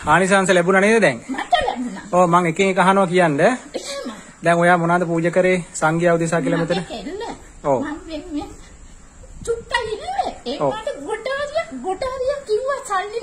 ආනිසංස ලැබුණා නේද දැන්? මට ලැබුණා. ඔව් මම එකෙන් එක අහනවා කියන්නේ. එහෙම. දැන් ඔයා මොනවද පූජා කරේ සංඝයා උදෙසා කියලා මෙතන? ඔව්. මම චුට්ටක් ඉන්නේ. ඒකට ගොඩාරිය කිව්වා සල්ලි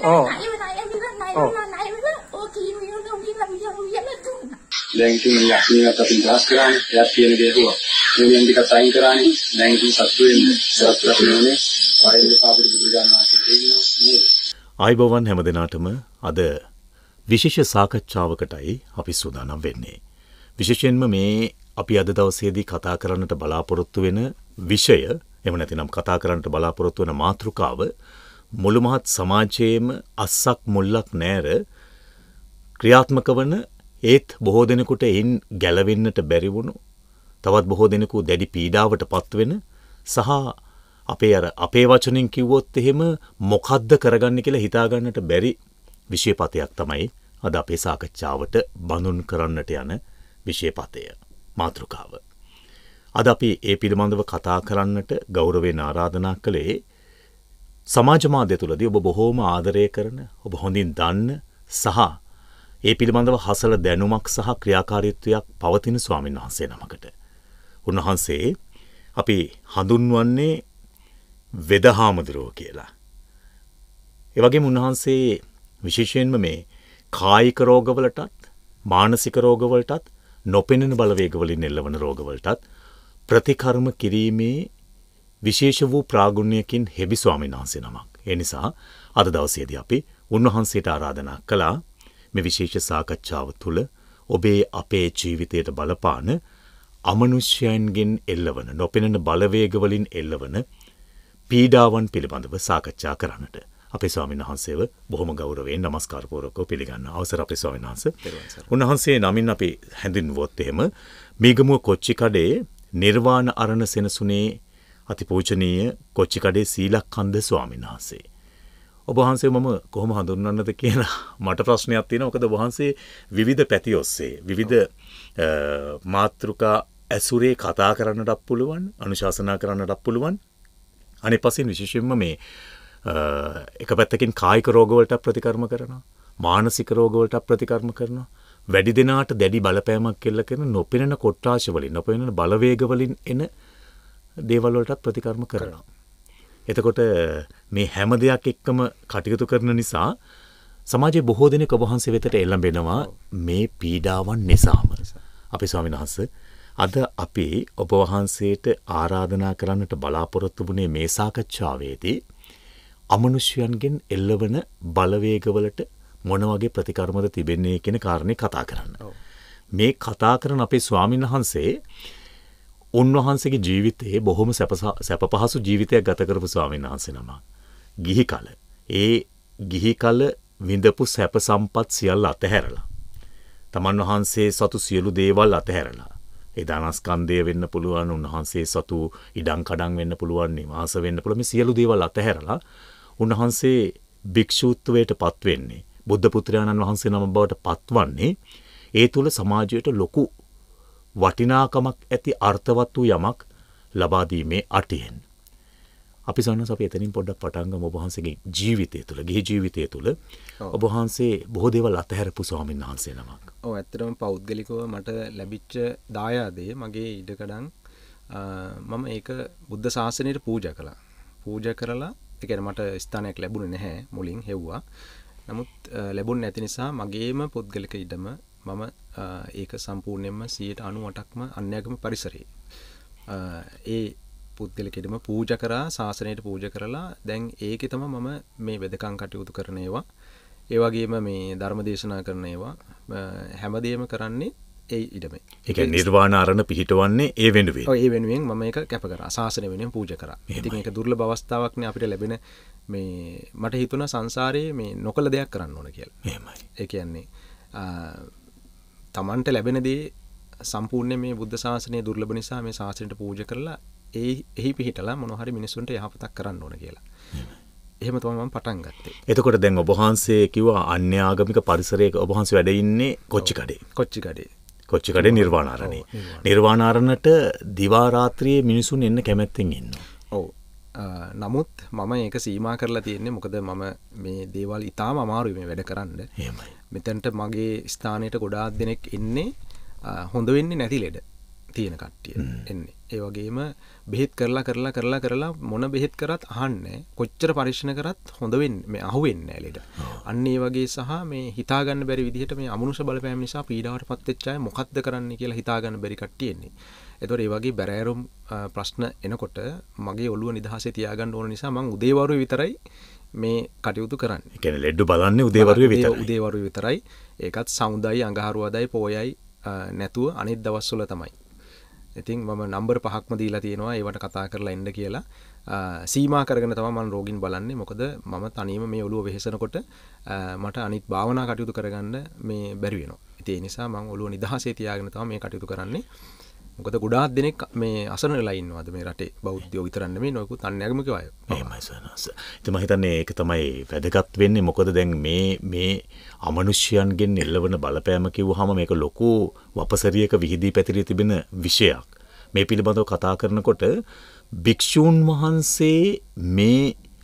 නෑ ඕ කීවියෝ උගිලා දුන්නා. දැන් ඉතින් යක්ෂණියත් අපි ඉඳස් කරානේ. එයාත් කියන දේ හුවා. මේ ටිකක් අයින් කරානේ. දැන් ඉතින් සත්තු වෙන්නේ. සත්තු වෙන්නේ. ආයෙත් පාපිට බුදුරජාණන් වහන්සේ දෙන්නා නේද? ආයිබෝවන් හැමදෙනාටම අද විශේෂ සාකච්ඡාවකටයි අපි සූදානම් වෙන්නේ. විශේෂයෙන්ම මේ අපි අද දවසේදී කතා කරන්නට බලාපොරොත්තු වෙන විෂය, එහෙම නැතිනම් කතා කරන්නට බලාපොරොත්තු වෙන මාතෘකාව මුළු මහත් සමාජයේම අස්සක් මුල්ලක් නැර ක්‍රියාත්මක වන ඒත් බොහෝ දෙනෙකුට එයින් ගැලවෙන්නට බැරි වුණු, තවත් බොහෝ දෙනෙකු දැඩි පීඩාවට පත්වෙන සහ අපේ වචනින් කිව්වොත් එහෙම මොකද්ද කරගන්නේ කියලා හිතාගන්නට බැරි විෂයපතයක් තමයි අද අපේ සාකච්ඡාවට බඳුන් කරන්නට යන විෂයපතය මාතෘකාව. අද අපි ඒ පිළිබඳව කතා කරන්නට ගෞරවයෙන් ආරාධනා කළේ සමාජ මාධ්‍ය තුලදී ඔබ බොහෝම ආදරය කරන, ඔබ හොඳින් දන්න සහ ඒ පිළිබඳව හසල දැනුමක් සහ ක්‍රියාකාරීත්වයක් පවතින ස්වාමීන් වහන්සේ නමකට. උන්වහන්සේ අපි හඳුන්වන්නේ වෙදහාමුදුරුවෝ කියලා. ඒ වගේම උන්වහන්සේ විශේෂයෙන්ම මේ කායික රෝගවලටත් මානසික රෝගවලටත් නොපෙනෙන බලවේගවලින් එල්ලවන රෝගවලටත් ප්‍රතිකර්ම කිරීමේ විශේෂ වූ ප්‍රාගුණ්‍යකින් හෙබි ස්වාමීන් වහන්සේ නමක්. ඒ නිසා අද දවසේදී අපි උන්වහන්සේට ආරාධනා කළා මේ විශේෂ සාකච්ඡාව තුළ ඔබේ අපේ ජීවිතයට බලපාන අමනුෂ්‍යයන්ගෙන් එල්ලවන නොපෙනෙන බලවේගවලින් එල්ලවන පීඩාවන් පිළිබඳව සාකච්ඡා කරන්නට අපේ ස්වාමීන් වහන්සේව බොහොම ගෞරවයෙන් নমස්කාර පූර්වකව පිළිගන්න අවසර අපේ ස්වාමීන් වහන්සේ. උන්වහන්සේ නමින් අපි හැඳින්වුවොත් එහෙම මීගමුව කොච්චිකඩේ නිර්වාණ අරණ සෙනසුනේ අතිපූජනීය කොච්චිකඩේ සීලක්ඛන්ද ස්වාමීන් වහන්සේ. ඔබ වහන්සේ මම කොහොම හඳුන්වන්නද කියලා මට ප්‍රශ්නයක් තියෙනවා. මොකද ඔබ වහන්සේ විවිධ පැති ඔස්සේ විවිධ මාතෘකා ඇසුරේ කතා කරන්නටත් පුළුවන්, අනුශාසනා කරන්නටත් පුළුවන්. අනිත් පස්සෙන් විශේෂයෙන්ම මේ එක පැත්තකින් කායික රෝගවලට ප්‍රතිකර්ම කරනවා, මානසික රෝගවලට ප්‍රතිකර්ම කරනවා, වැඩි දෙනාට දැඩි බලපෑමක් එල්ල කරන නොපෙනෙන කොට්ටාශ වලින්, නොපෙනෙන බලවේග වලින් එන දේවල් වලට ප්‍රතිකර්ම කරනවා. එතකොට මේ හැම දෙයක් එක්කම කටයුතු කරන නිසා සමාජයේ බොහෝ දෙනෙක් ඔබ වහන්සේ වෙතට එළඹෙනවා මේ පීඩාවන් නිසාම. අපේ ස්වාමීන් වහන්සේ අද අපි ඔබ වහන්සේට ආරාධනා කරන්නට බලාපොරොත්තු වුණේ මේ සාකච්ඡාවේදී අමනුෂ්‍යයන්ගෙන් එල්ලවන බලවේගවලට මොන වගේ ප්‍රතිකර්මද තිබෙන්නේ කියන කාරණේ කතා කරන්න. මේ කතා කරන අපේ ස්වාමීන් වහන්සේ උන්වහන්සේගේ ජීවිතයේ බොහොම සැප පහසු ජීවිතයක් ගත කරපු ස්වාමීන් වහන්සේ නම. ගිහි කල ඒ ගිහි කල විඳපු සැප සම්පත් සියල්ල අතහැරලා තමන් වහන්සේ සතු සියලු දේවල් අතහැරලා ඒ දානස්කන්ධය වෙන්න පුළුවන්, උන්වහන්සේ සතු ඉඩම් කඩම් වෙන්න පුළුවන්, නිවාස වෙන්න පුළුවන්, මේ සියලු දේවල් අතහැරලා උන්වහන්සේ භික්ෂුත්වයට පත් වෙන්නේ, බුද්ධ පුත්‍රයාණන් වහන්සේ නම බවට පත්වන්නේ ඒ තුල සමාජයට ලොකු වටිනාකමක් ඇති අර්ථවත් වූ යමක් ලබා දීමේ අටියෙන්. අපි සන්නස අපි එතනින් පොඩ්ඩක් පටන් ගමු. ඔබ වහන්සේගේ ජීවිතය තුළ, ගිහි ජීවිතය තුළ ඔබ වහන්සේ බොහෝ දේවල් අතහැරපු ස්වාමීන් වහන්සේ නමක්. ඔව්, ඇත්තටම පෞද්ගලිකව මට ලැබිච්ච දායාදේ මගේ ඉඩකඩම් මම ඒක බුද්ධ ශාසනයට පූජා කළා. පූජා කරලා ඒ කියන්නේ මට ස්ථානයක් ලැබුණේ නැහැ මුලින් හෙව්වා. නමුත් ලැබුණ නැති නිසා මගේම පුද්ගලික ඉඩම මම ඒක සම්පූර්ණයෙන්ම 98%ක්ම අන්‍යගම පරිසරයේ ඒ පුද්ගලික ඉඩම පූජා කරා, ශාසනයට පූජා කරලා දැන් ඒකේ තමයි මම මේ වෙදකම් කටයුතු කරන ඒවා, ඒ වගේම මේ ධර්ම දේශනා කරන ඒවා හැමදේම කරන්නේ ඒ ඉඩමේ. ඒ කියන්නේ නිර්වාණ අරණ පිහිටවන්නේ ඒ වෙනුවෙන්. ඔව්, ඒ වෙනුවෙන් මම ඒක කැප කරා. ශාසනය වෙනුවෙන් පූජා කරා. ඉතින් ඒක දුර්ලභ අවස්ථාවක් නේ අපිට ලැබෙන. මේ මට හිතුණා සංසාරයේ මේ නොකල දෙයක් කරන්න ඕන කියලා. එහෙමයි. ඒ කියන්නේ තමන්ට ලැබෙන දේ සම්පූර්ණයෙන් මේ බුද්ධ ශාසනය දුර්ලභ නිසා මේ ශාසනයට පූජා කරලා එහි පිහිටලා මොනවා හරි මිනිසුන්ට යහපතක් කරන්න ඕන කියලා. එහෙම තමයි මම පටන් ගත්තේ. එතකොට දැන් ඔබ වහන්සේ කිව්වා අන්‍ය ආගමික පරිසරයක ඔබ වහන්සේ වැඩ ඉන්නේ කොච්චිකඩේ. කොච්චිකඩේ නිර්වාණාරණේ. නිර්වාණාරණට දිවා රාත්‍රියේ මිනිසුන් එන්න කැමැත්තෙන් ඉන්නවා. ඔව්. නමුත් මම ඒක සීමා කරලා තියෙන්නේ මොකද මම මේ දේවල් ඉතාම අමාරුයි මේ වැඩ කරන්න. එහෙමයි. මෙතනට මගේ ස්ථානයට ගොඩාක් දෙනෙක් එන්නේ හොඳ වෙන්නේ නැති ලෙඩ තියෙන කට්ටිය එන්නේ. ඒ වගේම බෙහෙත් කරලා මොන බෙහෙත් කරත් අහන්නේ කොච්චර පරීක්ෂණ කරත් හොඳ වෙන්නේ මේ අහුවෙන්නේ නැහැ ලෙඩ. අන්න ඒ වගේ සහ මේ හිතා ගන්න බැරි විදිහට මේ අමනුෂ්‍ය බලපෑම් නිසා පීඩාවටපත් වෙච්ච අය මොකද්ද කරන්න කියලා හිතා ගන්න බැරි කට්ටිය එන්නේ. ඒතකොට ඒ වගේ බැරෑරුම් ප්‍රශ්න එනකොට මගේ ඔළුව නිදහසේ තියාගන්න ඕන නිසා මම උදේවරුේ විතරයි මේ කටයුතු කරන්නේ. ඒ කියන්නේ ලෙඩ බලන්නේ උදේවරුේ විතරයි. උදේවරුේ විතරයි. ඒකත් සමුදයි අඟහරුවාදයි පෝයයි නැතුව අනිත් දවස්වල තමයි. ඉතින් මම නම්බර් 5ක්ම දීලා තියෙනවා ඒවට කතා කරලා එන්න කියලා. සීමා කරගෙන තමයි මම රෝගීන් බලන්නේ. මොකද මම තනියම මේ ඔළුව වෙහෙසනකොට මට අනිත් භාවනා කටයුතු කරගන්න මේ බැරි වෙනවා. ඉතින් ඒ නිසා මම ඔළුව නිදහසේ තියාගෙන තමයි මේ කටයුතු කරන්නේ. මොකද ගොඩාක් දෙනෙක් මේ අසරණ වෙලා ඉන්නවාද මේ රටේ බෞද්ධයෝ විතර නෙමෙයි නොයෙකුත් අන්‍යගමිකව අය. එහෙමයි සනස. ඉතින් මම හිතන්නේ ඒක තමයි වැදගත් වෙන්නේ. මොකද දැන් මේ අමනුෂ්‍යයන්ගෙන් එල්ලවන බලපෑම කිව්වහම මේක ලොකු වපසරියක විහිදී පැතිරී තිබෙන විෂයක්. මේ පිළිබඳව කතා කරනකොට භික්ෂූන් වහන්සේ මේ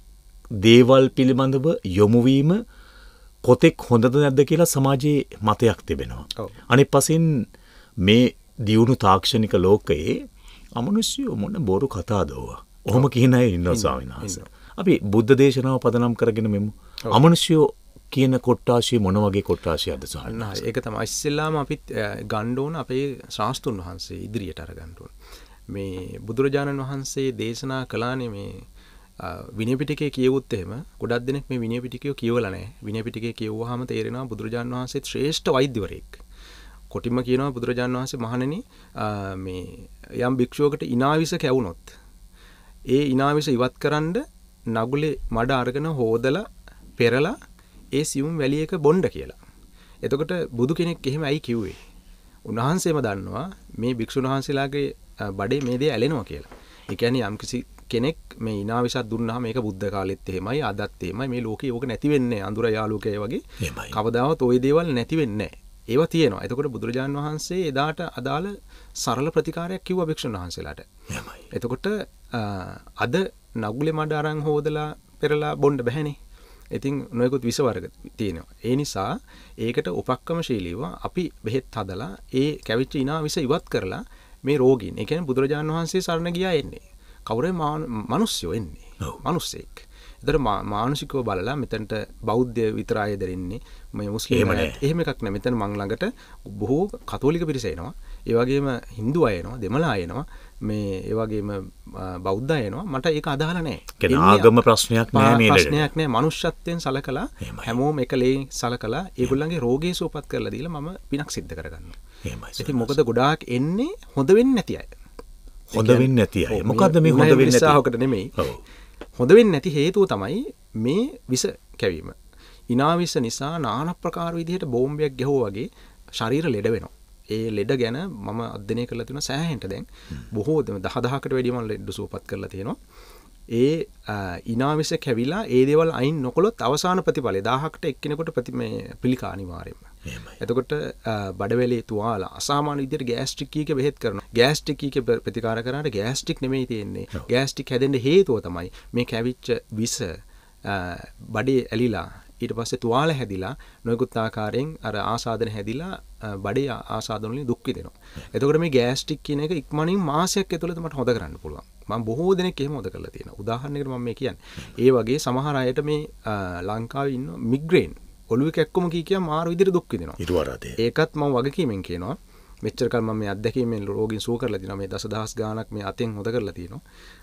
දේවල් පිළිබඳව යොමු වීම කොතෙක් හොඳද නැද්ද කියලා සමාජයේ මතයක් තිබෙනවා. අනිත් පසින් මේ දියුණු තාක්ෂණික ලෝකයේ අමනුෂ්‍යෝ මොන බොරු කතාදෝව. ඔහොම කියන අය ඉන්නවා ස්වාමීන් වහන්සේ. අපි බුද්ධ දේශනාව පදනම් කරගෙන මෙමු. අමනුෂ්‍යෝ කියන කොට්ටාශය මොන වගේ කොට්ටාශයක්ද ස්වාමීන් වහන්සේ? ඒක තමයි ඉස්සෙල්ලාම අපිත් ගන්න ඕන අපේ ශාස්ත්‍රුන් වහන්සේ ඉදිරියට අරගන්න ඕන. මේ බුදුරජාණන් වහන්සේ දේශනා කළානේ මේ විනය පිටකයේ කියවුත් එහෙම ගොඩක් දෙනෙක් මේ විනය පිටකය කියවලා නැහැ. විනය පිටකයේ කියවුවාම තේරෙනවා බුදුරජාණන් වහන්සේ ශ්‍රේෂ්ඨ වෛද්‍යවරයෙක්. කොටිම කියනවා බුදුරජාණන් වහන්සේ මහණෙනි මේ යම් භික්ෂුවකට ඉනාවිස කැවුනොත් ඒ ඉනාවිස ඉවත් කරන්න නගුලේ මඩ අරගෙන හොදලා පෙරලා ඒ සියුම් වැලියක බොණ්ඩ කියලා. එතකොට බුදු කෙනෙක් එහෙම ඇයි කිව්වේ? උන්වහන්සේම දන්නවා මේ භික්ෂුන් වහන්සේලාගේ බඩේ මේ දේ ඇලෙනවා කියලා. ඒ කියන්නේ යම්කිසි කෙනෙක් මේ ඉනාවිසක් දුන්නාම මේක බුද්ධ කාලෙත් එහෙමයි අදත් එහෙමයි මේ ලෝකේ ඕක නැති වෙන්නේ අඳුර යාලුකේ වගේ. කවදාවත් ওই දේවල් නැති වෙන්නේ නැහැ. ඒවා තියෙනවා. එතකොට බුදුරජාණන් වහන්සේ එදාට අදාළ සරල ප්‍රතිකාරයක් කිව්වා භික්ෂුන් වහන්සේලාට. එතකොට අද නගුලේ මඩ අරන් හොදලා පෙරලා බොන්න බැහැනේ. ඉතින් නොයෙකුත් විස වර්ග තියෙනවා. ඒ නිසා ඒකට උපක්‍රමශීලීව අපි බෙහෙත් හදලා ඒ කැවිච්ච ඉනාවිස ඉවත් කරලා මේ රෝගීන්, ඒ කියන්නේ බුදුරජාණන් වහන්සේ සරණ ගියා එන්නේ. කවුරුයි මිනිස්සුયો එන්නේ. මිනිස්සෙක්. ඒතර මානසිකව බලලා මෙතනට බෞද්ධ විතරයි දෙරින්නේ. මේ මුස්ලිම් එහෙම එකක් නෑ. මෙතන මං ළඟට බොහෝ කතෝලික පිරිස එනවා. ඒ වගේම හින්දු අය එනවා, දෙමළ අය එනවා. මේ ඒ වගේම බෞද්ධ අය එනවා. මට ඒක අදාළ නෑ. ඒ ආගම ප්‍රශ්නයක් නෑ මේ ප්‍රශ්නයක් නෑ. මනුෂ්‍යත්වයෙන් සලකලා හැමෝම එකලේ සලකලා ඒගොල්ලන්ගේ රෝගී සුවපත් කරලා දීලා මම පිනක් සිද්ධ කරගන්නවා. එහෙමයි. ඉතින් මොකද ගොඩාක් එන්නේ හොඳ වෙන්නේ නැති අය. හොඳ වෙන්නේ නැති අය. මොකද්ද මේ හොඳ වෙන්නේ නැති? උත්සාහකට නෙමෙයි. හොඳ වෙන්නේ නැති හේතුව තමයි මේ විස කැවීම. ඉනාවිස නිසා নানা ප්‍රකාර විදිහට බෝම්බයක් ගැහුවා වගේ ශරීර ලෙඩ වෙනවා. ඒ ලෙඩ ගැන මම අධ්‍යයනය කරලා තියෙනවා සෑහෙන්න දැන්. බොහෝ 10000කට වැඩිය මම ලෙඩ සුවපත් කරලා තියෙනවා. ඒ ඉනාවිස කැවිලා ඒ දේවල් අයින් නොකළොත් අවසාන ප්‍රතිඵලය 1000කට එක්කෙනෙකුට පිළිකා අනිවාර්යයෙන්ම. එතකොට බඩවැලේ තුවාල අසාමාන්‍ය විදිහට ගෑස්ට්‍රික් කීක බෙහෙත් කරනවා. ගෑස්ට්‍රික් කීක ප්‍රතිකාර කරාට ගෑස්ට්‍රික් නෙමෙයි තියෙන්නේ. ගෑස්ට්‍රික් හැදෙන්න හේතුව තමයි මේ කැවිච්ච විස බඩේ ඇලිලා ඊට පස්සේ තුවාල හැදිලා නොයෙකුත් ආකාරයෙන් අර ආසාදන හැදිලා බඩේ ආසාදන වලින් දුක් විඳිනවා. එතකොට මේ ගෑස්ට්‍රික් කියන එක ඉක්මනින් මාසයක් ඇතුළත මට හොද කරන්න පුළුවන්. මම බොහෝ දෙනෙක් එහෙම හොද කරලා තියෙනවා. උදාහරණයකට මම මේ කියන්නේ. ඒ වගේ සමහර අයට මේ ලංකාවේ ඉන්න මිග්‍රේන් ඔළුවේ කැක්කුම කිය මාරු විදිහට දුක් විඳිනවා. ඒකත් මම වගකීමෙන් කියනවා. මෙච්චර කල් මම මේ අත්දැකීමෙන් රෝගීන් සුව කරලා තියෙනවා. මේ දසදහස් ගාණක් මේ අතෙන් හොද කරලා තියෙනවා.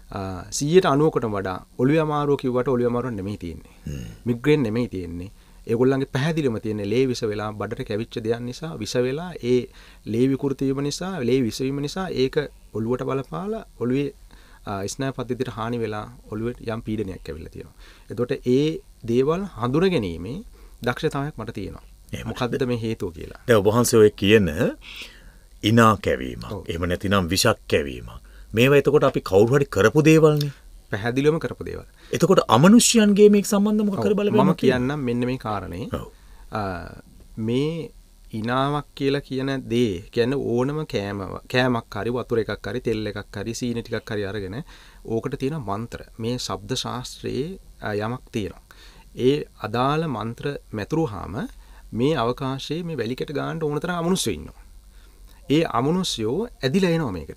190කට වඩා ඔළුවේ අමාරුව කිව්වට ඔළුවේ අමාරුව නෙමෙයි තියෙන්නේ. මිග්‍රේන් නෙමෙයි තියෙන්නේ. ඒගොල්ලන්ගේ පැහැදිලිවම තියෙන්නේ ලේ විස වෙලා බඩට කැවිච්ච දෙයක් නිසා විස වෙලා ඒ ලේ විකෘති වීම නිසා ලේ විස වීම නිසා ඒක ඔළුවට බලපාලා ඔළුවේ ස්නායු පද්ධතියට හානි වෙලා ඔළුවේ යම් පීඩනයක් ඇවිල්ලා තියෙනවා. එතකොට ඒ දේවල් හඳුන ගැනීමේ දක්ෂතාවයක් මට තියෙනවා. මොකද්ද මේ හේතුව කියලා. දැන් ඔබ වහන්සේ ඔය කියන ඉනා කැවීම. එහෙම නැතිනම් විෂක් කැවීම. මේවා එතකොට අපි කවුරු හරි කරපු දේවල්නේ. පැහැදිලිවම කරපු දේවල්. එතකොට අමනුෂ්‍යයන්ගේ මේක සම්බන්ධ මොකක් කර බලපෑමක් මම කියන්නම් මෙන්න මේ කාරණේ. මේ ඉනාවක් කියලා කියන දේ කියන්නේ ඕනම කෑමක් හරි වතුර එකක් හරි තෙල් එකක් හරි සීනි ටිකක් හරි අරගෙන ඕකට තියෙන මන්ත්‍ර මේ ශබ්ද ශාස්ත්‍රයේ යමක් තියෙනවා. ඒ අදාළ මන්ත්‍ර මැතුරුවාම මේ අවකාශයේ මේ වැලිකෙට ගන්න ඕන තරම් අමනුෂ්‍යෝ ඉන්නවා. ඒ අමනුෂ්‍යෝ ඇදිලා එනවා මේකට.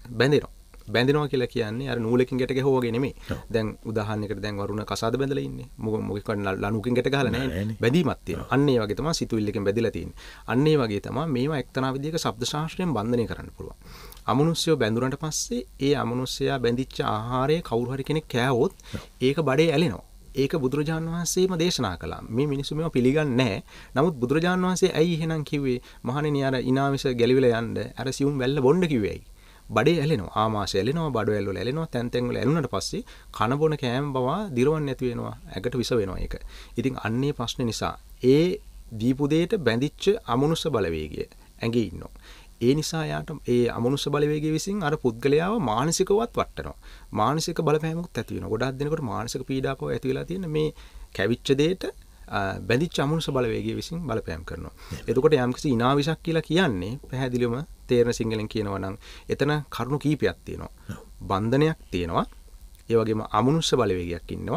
බැඳෙනවා කියලා කියන්නේ අර නූලකින් ගැට ගැහුවා වගේ නෙමෙයි. දැන් උදාහරණයකට දැන් වරුණ කසාද බැඳලා ඉන්නේ. මොකක් ලණුකින් ගැට ගහලා නැහැ. බැඳීමක් තියෙනවා. අන්න ඒ වගේ තමයි සිතුවිල්ලකින් බැඳලා තියෙන්නේ. අන්න ඒ වගේ තමයි මේවා එක්තරා විදිහක ශබ්ද ශාස්ත්‍රයෙන් බන්ධනය කරන්න පුළුවන්. අමනුෂ්‍යෝ බැඳුනට පස්සේ ඒ අමනුෂ්‍යයා බැඳිච්ච ආහාරය කවුරු හරි කෙනෙක් කෑවොත් ඒක බඩේ ඇලෙනවා. ඒක බුදුරජාණන් වහන්සේම දේශනා කළා. මේ මිනිස්සු මේවා පිළිගන්නේ නැහැ. නමුත් බුදුරජාණන් වහන්සේ ඇයි එහෙනම් කිව්වේ මහණෙනි අර ඉනාවිස ගැලිවිලා යන්න අර සියුම් වැල්ල බොන්න කිව්වේ ඇයි? බඩේ ඇලෙනවා. ආමාශය ඇලෙනවා, බඩවැල් වල ඇලෙනවා, තැන් වල ඇලුනට පස්සේ කන බොන කෑම බව දිරවන්නේ නැති වෙනවා. ඇඟට විස වෙනවා ඒක. ඉතින් අන්නේ ප්‍රශ්නේ නිසා ඒ දීපු දෙයට බැඳිච්ච අමනුෂ්‍ය බලවේගය ඇඟේ ඉන්නවා. ඒ නිසා යාට ඒ අමනුෂ්‍ය බලවේගය විසින් අර පුද්ගලයාව මානසිකවත් වටනවා. මානසික බලපෑමකුත් ඇති වෙනවා. ගොඩාක් දෙනකොට මානසික පීඩාවක් ඇති වෙලා තියෙන මේ කැවිච්ච දෙයට බැඳිච්ච අමනුෂ්‍ය බලවේගය විසින් බලපෑම් කරනවා. එතකොට යම්කිසි ඉනාවිසක් කියලා කියන්නේ පැහැදිලිවම තේරෙන සිංහලෙන් කියනවා නම් එතන කරුණු කීපයක් තියෙනවා. බන්ධනයක් තියෙනවා. ඒ වගේම අමනුෂ්‍ය බලවේගයක් ඉන්නවා.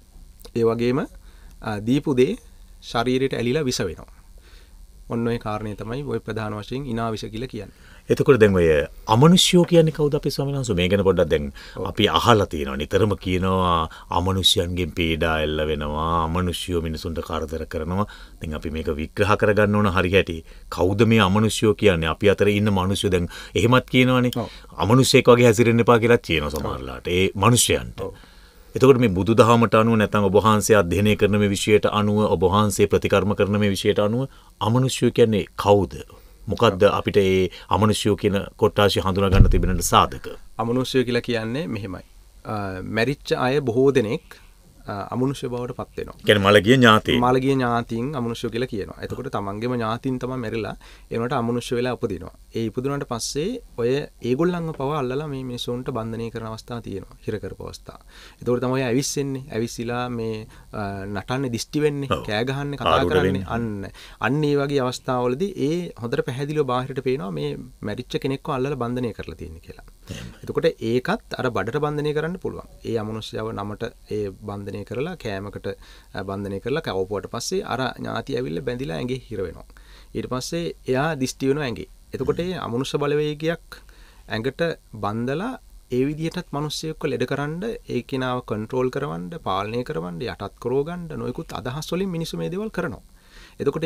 ඒ වගේම දීපු දේ ශරීරයට ඇලිලා විස වෙනවා. ඔන්න ඔය කාරණේ තමයි ඔය ප්‍රධාන වශයෙන් ඉනාවිස කියලා කියන්නේ. එතකොට දැන් ඔය අමනුෂ්‍යෝ කියන්නේ කවුද අපේ ස්වාමීන් වහන්සේ? මේ ගැන පොඩ්ඩක් දැන් අපි අහලා තියෙනවා. නිතරම කියනවා අමනුෂ්‍යයන්ගෙන් පීඩා එල්ල වෙනවා, අමනුෂ්‍යෝ මිනිසුන්ට කරදර කරනවා. දැන් අපි මේක විග්‍රහ කරගන්න ඕන හරියට. කවුද මේ අමනුෂ්‍යෝ කියන්නේ? අපි අතරේ ඉන්න මිනිස්සු දැන් එහෙමත් කියනවනේ. අමනුෂ්‍යෙක් වගේ හැසිරෙන්න එපා කියලා කියනවා සමහරලාට. ඒ මිනිස්යන්ට. එතකොට මේ බුදුදහමට අනුව නැත්නම් ඔබ වහන්සේ අධ්‍යයනය කරන මේ විෂයයට අනුව ඔබ වහන්සේ ප්‍රතිකර්ම කරන මේ විෂයයට අනුව අමනුෂ්‍යෝ කියන්නේ කවුද? මොකද්ද අපිට මේ අමනුෂ්‍යෝ කියන කොටාශය හඳුනා ගන්න තිබෙන සාධක? අමනුෂ්‍යෝ කියලා කියන්නේ මෙහෙමයි. මැරිච්ච අය බොහෝ දෙනෙක් අමනුෂ්‍ය බවට පත් වෙනවා. කියන්නේ මළගිය ඥාතීන්. මළගිය ඥාතීන් අමනුෂ්‍ය කියලා කියනවා. එතකොට තමන්ගේම ඥාතීන් තමයි මැරිලා ඒනට අමනුෂ්‍ය වෙලා උපදිනවා. ඒ ඉපදුනාට පස්සේ ඔය ඒගොල්ලන්ව පව අල්ලලා මේ මිනිසුන්ට බන්ධනය කරන අවස්ථා තියෙනවා. හිර කරපු අවස්ථා. එතකොට තමයි ඇවිස්සෙන්නේ. ඇවිස්සීලා මේ නටන්නේ දිස්ටි වෙන්නේ, කෑ ගහන්නේ, කතා කරන්නේ. අන්න ඒ වගේ අවස්ථාවවලදී ඒ හොඳට පැහැදිලිව බාහිරට පේනවා මේ මැරිච්ච කෙනෙක්ව අල්ලලා බන්ධනය කරලා තියෙන්නේ කියලා. එතකොට ඒකත් අර බඩට බන්ධනය කරන්න පුළුවන්. ඒ අමනුෂ්‍යව නමට ඒ බන්ධනය කරලා කෑමකට බන්ධනය කරලා කවපුවට පස්සේ අර ඥාති ඇවිල්ලා බැඳිලා ඇඟේ හිර වෙනවා. ඊට පස්සේ එයා දිස්ටි වෙනවා ඇඟේ. එතකොට මේ අමනුෂ්‍ය බලවේගයක් ඇඟට බන්ධලා ඒ විදිහටත් මිනිස්සෙක්ව ලෙඩකරන්න, ඒ කෙනාව කන්ට්‍රෝල් කරවන්න, පාලනය කරවන්න, යටත් කරවගන්න නොයෙකුත් අදහස් වලින් මිනිස්සු මේ දේවල් කරනවා. එතකොට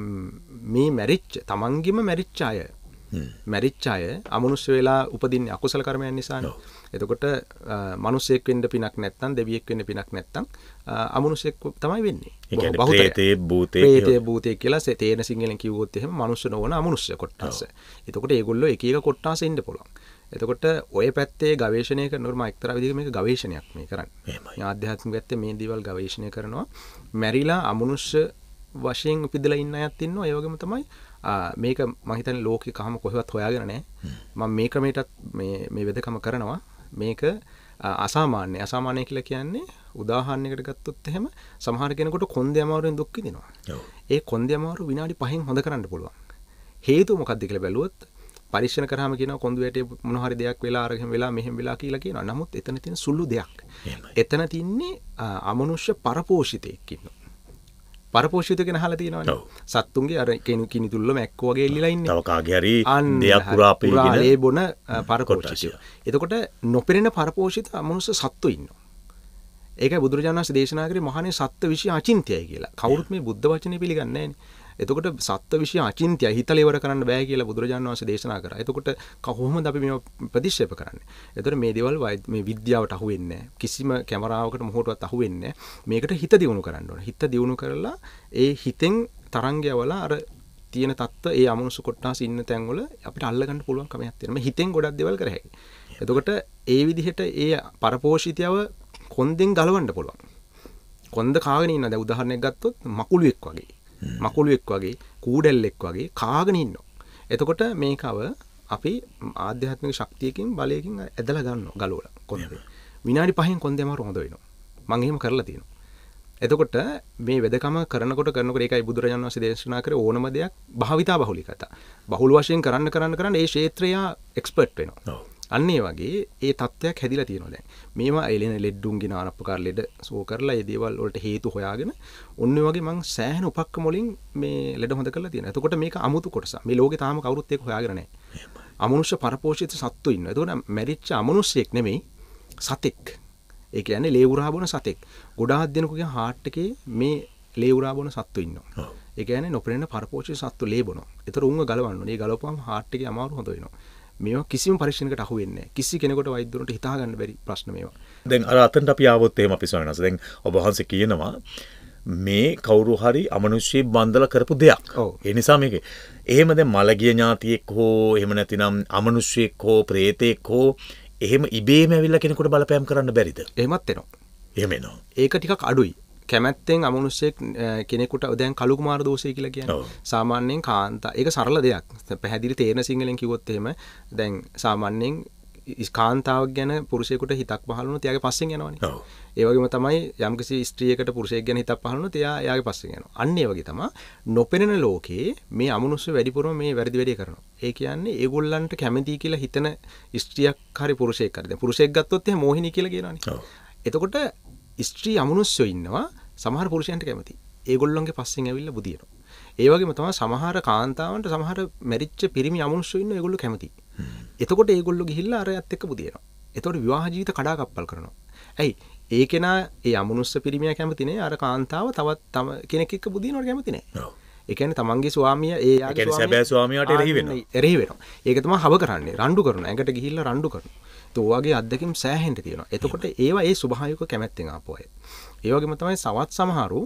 මේ මැරිච්ච තමන්ගෙම මැරිච්ච අය මැරිච්ච අය අමනුෂ්‍ය වෙලා උපදින්නේ අකුසල කර්මයන් නිසානේ. එතකොට මිනිසෙක් වෙන්න පිනක් නැත්නම්, දෙවියෙක් වෙන්න පිනක් නැත්නම් අමනුෂ්‍යෙක් තමයි වෙන්නේ. ඒ කියන්නේ ප්‍රේතේ භූතේ කියලා තේරෙන සිංහලෙන් කිව්වොත් එහෙම මනුෂ්‍ය නොවන අමනුෂ්‍ය කොටස. එතකොට ඒගොල්ලෝ එක එක කොටස ඉන්න පුළුවන්. එතකොට ඔය පැත්තේ ගවේෂණය කරනකොට මම එක්තරා විදිහක මේක ගවේෂණයක් මේ කරන්නේ. මේ ආධ්‍යාත්මික පැත්තේ මේ දේවල් ගවේෂණය කරනවා. මැරිලා අමනුෂ්‍ය වශයෙන් උපදලා ඉන්න අයත් ඉන්නවා. ඒ වගේම තමයි මේක මම හිතන්නේ ලෝකේ කහම කොහෙවත් හොයාගෙන නැහැ. මම මේ ක්‍රමයටත් මේ වෙදකම කරනවා. මේක අසාමාන්‍ය. අසාමාන්‍ය කියලා කියන්නේ උදාහරණයකට ගත්තොත් එහෙම සමහර කෙනෙකුට කොන්දේ අමාරුවෙන් දුක් විඳිනවා. ඒ කොන්දේ අමාරුව විනාඩි 5න් හොඳ කරන්න පුළුවන්. හේතුව මොකක්ද කියලා බැලුවොත් පරීක්ෂණ කරාම කියනවා කොන්ද වැටේ මොන හරි දෙයක් වෙලා අරගෙන වෙලා මෙහෙම වෙලා කියලා කියනවා. නමුත් එතන තියෙන සුළු දෙයක්. එතන තින්නේ අමනුෂ්‍ය පරපෝෂිතෙක් ඉන්නවා. පරපෝෂිත කියන අහලා තියෙනවනේ. සත්තුන්ගේ අර කිනි තුල්ල මැක්කෝ වගේ එල්ලිලා ඉන්නේ. තව කාගේ හරි දෙයක් පුරා පීගෙන ඒ බොන පරපෝෂිතය. එතකොට නොපෙනෙන පරපෝෂිත අමනුෂ්‍ය සත්තු ඉන්නවා. ඒකයි බුදුරජාණන් වහන්සේ දේශනා කරේ මහණේ සත්ත්ව විශ්ය අචින්ත්‍යයි කියලා. කවුරුත් මේ බුද්ධ වචනේ පිළිගන්නේ නැහැනේ. එතකොට සත්ත්ව විශ්ය අචින්ත්‍යයි හිතලා ඉවර කරන්න බෑ කියලා බුදුරජාණන් වහන්සේ දේශනා කරා. එතකොට කොහොමද අපි මේව ප්‍රතික්ෂේප කරන්නේ? එතකොට මේ දේවල් මේ විද්‍යාවට අහු වෙන්නේ නැහැ. කිසිම කැමරාවකට මොහොතවත් අහු වෙන්නේ නැහැ. මේකට හිත දියුණු කරන්න ඕනේ. හිත දියුණු කරලා ඒ හිතෙන් තරංගයවල අර තියෙන தত্ত্ব ඒ අමනුෂ්‍ය කොටස් ඉන්න තැන්වල අපිට අල්ල ගන්න පුළුවන් කමක් තියෙනවා. මේ හිතෙන් ගොඩක් දේවල් කර හැකියි. එතකොට ඒ විදිහට ඒ පරපෝෂිතයව කොන්දෙන් ගලවන්න පුළුවන්. කොන්ද කාගෙන ඉන්න දැන් උදාහරණයක් ගත්තොත් මකුළුවෙක් වගේ. මකුළුවෙක් වගේ, කූඩැල්ලෙක් වගේ කාගෙන ඉන්නවා. එතකොට මේකව අපි ආධ්‍යාත්මික ශක්තියකින් බලයකින් ඇදලා ගන්නවා ගලවලා කොන්දේ. විනාඩි 5න් කොන්දේ අමාරු හොඳ වෙනවා. මම එහෙම කරලා තියෙනවා. එතකොට මේ වෙදකම කරනකොට ඒකයි බුදුරජාණන් වහන්සේ දේශනා කරේ ඕනම දෙයක් භාවිතා බහුලිකත. බහුල වශයෙන් කරන්න ඒ ක්ෂේත්‍රය එක්ස්පර්ට් වෙනවා. අන්න ඒ වගේ ඒ තත්ත්වයක් හැදිලා තියෙනවා දැන්. මේවා එළෙන ලෙඩුන්ගේ নানা ප්‍රකාර ලෙඩ සෝ කරලා ඒ දේවල් වලට හේතු හොයාගෙන ඔන්න ඒ වගේ මං සෑහෙන උපක්‍රම වලින් මේ ලෙඩ හොඳ කරලා තියෙනවා. එතකොට මේක අමුතු කොටසක්. මේ ලෝකේ තාම කවුරුත් ඒක හොයාගෙන නැහැ. අමනුෂ්‍ය පරපෝෂිත සත්තු ඉන්නවා. එතකොට මැරිච්ච අමනුෂ්‍යෙක් නෙමෙයි සතෙක්. ඒ කියන්නේ ලේ උරා බොන සතෙක්. ගොඩාක් දෙනෙකුගේ හાર્ට් එකේ මේ ලේ උරා බොන සත්තු ඉන්නවා. ඒ කියන්නේ නොපෙනෙන පරපෝෂිත සත්තු ලේ බොනවා. ඒතර උන්ව ගලවන්න ඕනේ. ඒ ගලවපුවම හાર્ට් එකේ අමාරු හොඳ වෙනවා. මේවා කිසිම පරීක්ෂණයකට අහු වෙන්නේ නැහැ. කිසි කෙනෙකුට වෛද්‍යවරුන්ට හිතා ගන්න බැරි ප්‍රශ්න මේවා. දැන් අර අතෙන්ට අපි ආවොත් එහෙම අපි ස්වාමීන් වහන්සේ දැන් ඔබ වහන්සේ කියනවා මේ කවුරු හරි අමනුෂ්‍ය බන්ධල කරපු දෙයක්. ඒ නිසා මේක එහෙම දැන් මලගිය ඥාතියෙක් හෝ එහෙම නැතිනම් අමනුෂ්‍යෙක් හෝ ප්‍රේතෙක් හෝ එහෙම ඉබේම ඇවිල්ලා කෙනෙකුට බලපෑම් කරන්න බැරිද? එහෙමත් වෙනවා. එහෙම එනවා. ඒක ටිකක් අඩුයි. කැමැත්තෙන් අමනුෂ්‍යෙක් කෙනෙකුට දැන් කළු කුමාර දෝෂය කියලා කියන්නේ. සාමාන්‍යයෙන් කාන්තා ඒක සරල දෙයක්. පැහැදිලි තේරෙන සිංහලෙන් කිව්වොත් එහෙම දැන් සාමාන්‍යයෙන් කාන්තාවක් ගැන පුරුෂයෙකුට හිතක් පහළ වුණොත් එයාගේ පස්සෙන් යනවනේ. ඒ වගේම තමයි යම්කිසි ස්ත්‍රියකට පුරුෂයෙක් ගැන හිතක් පහළ වුණොත් එයාගේ පස්සෙන් යනවා. අන්න ඒ වගේ තමයි නොපෙනෙන ලෝකේ මේ අමනුෂ්‍ය වැඩිපුරම මේ වැරදි වැඩේ කරනවා. ඒ කියන්නේ ඒගොල්ලන්ට කැමති කියලා හිතන ස්ත්‍රියක් හරි පුරුෂයෙක් හරි. දැන් පුරුෂයෙක් ගත්තොත් එහෙම මෝහිනී කියලා කියනවනේ. එතකොට ස්ත්‍රී අමනුෂ්‍යෝ ඉන්නවා සමහර පුරුෂයන්ට කැමති. ඒගොල්ලන්ගේ පස්සෙන් ඇවිල්ලා බුදිනවා. ඒ වගේම තමයි සමහර කාන්තාවන්ට සමහර මැරිච්ච පිරිමි අමනුෂ්‍යෝ ඉන්නවා ඒගොල්ලෝ කැමති. එතකොට ඒගොල්ලෝ ගිහිල්ලා අරයත් එක්ක බුදිනවා. එතකොට විවාහ ජීවිත කඩාකප්පල් කරනවා. ඇයි? ඒ කෙනා ඒ අමනුෂ්‍ය පිරිමියා කැමති නේ. අර කාන්තාව තවත් කෙනෙක් එක්ක බුදිනවට කැමති නෑ. ඒ කියන්නේ තමන්ගේ ස්වාමියා ඒ යාගේ සැබෑ ස්වාමියාට එරෙහි වෙනවා. එරෙහි වෙනවා. ඒක තමයි හව කරන්නේ. රණ්ඩු කරනවා. ඇඟට ගිහිල්ලා රණ්ඩු කරනවා. ඒ වගේ අත්දැකීම් සෑහෙන්න තියෙනවා. එතකොට ඒවා ඒ ස්වභාවික කැමැත්තෙන් ආපු අය. ඒ වගේම තමයි සවත් සමහරු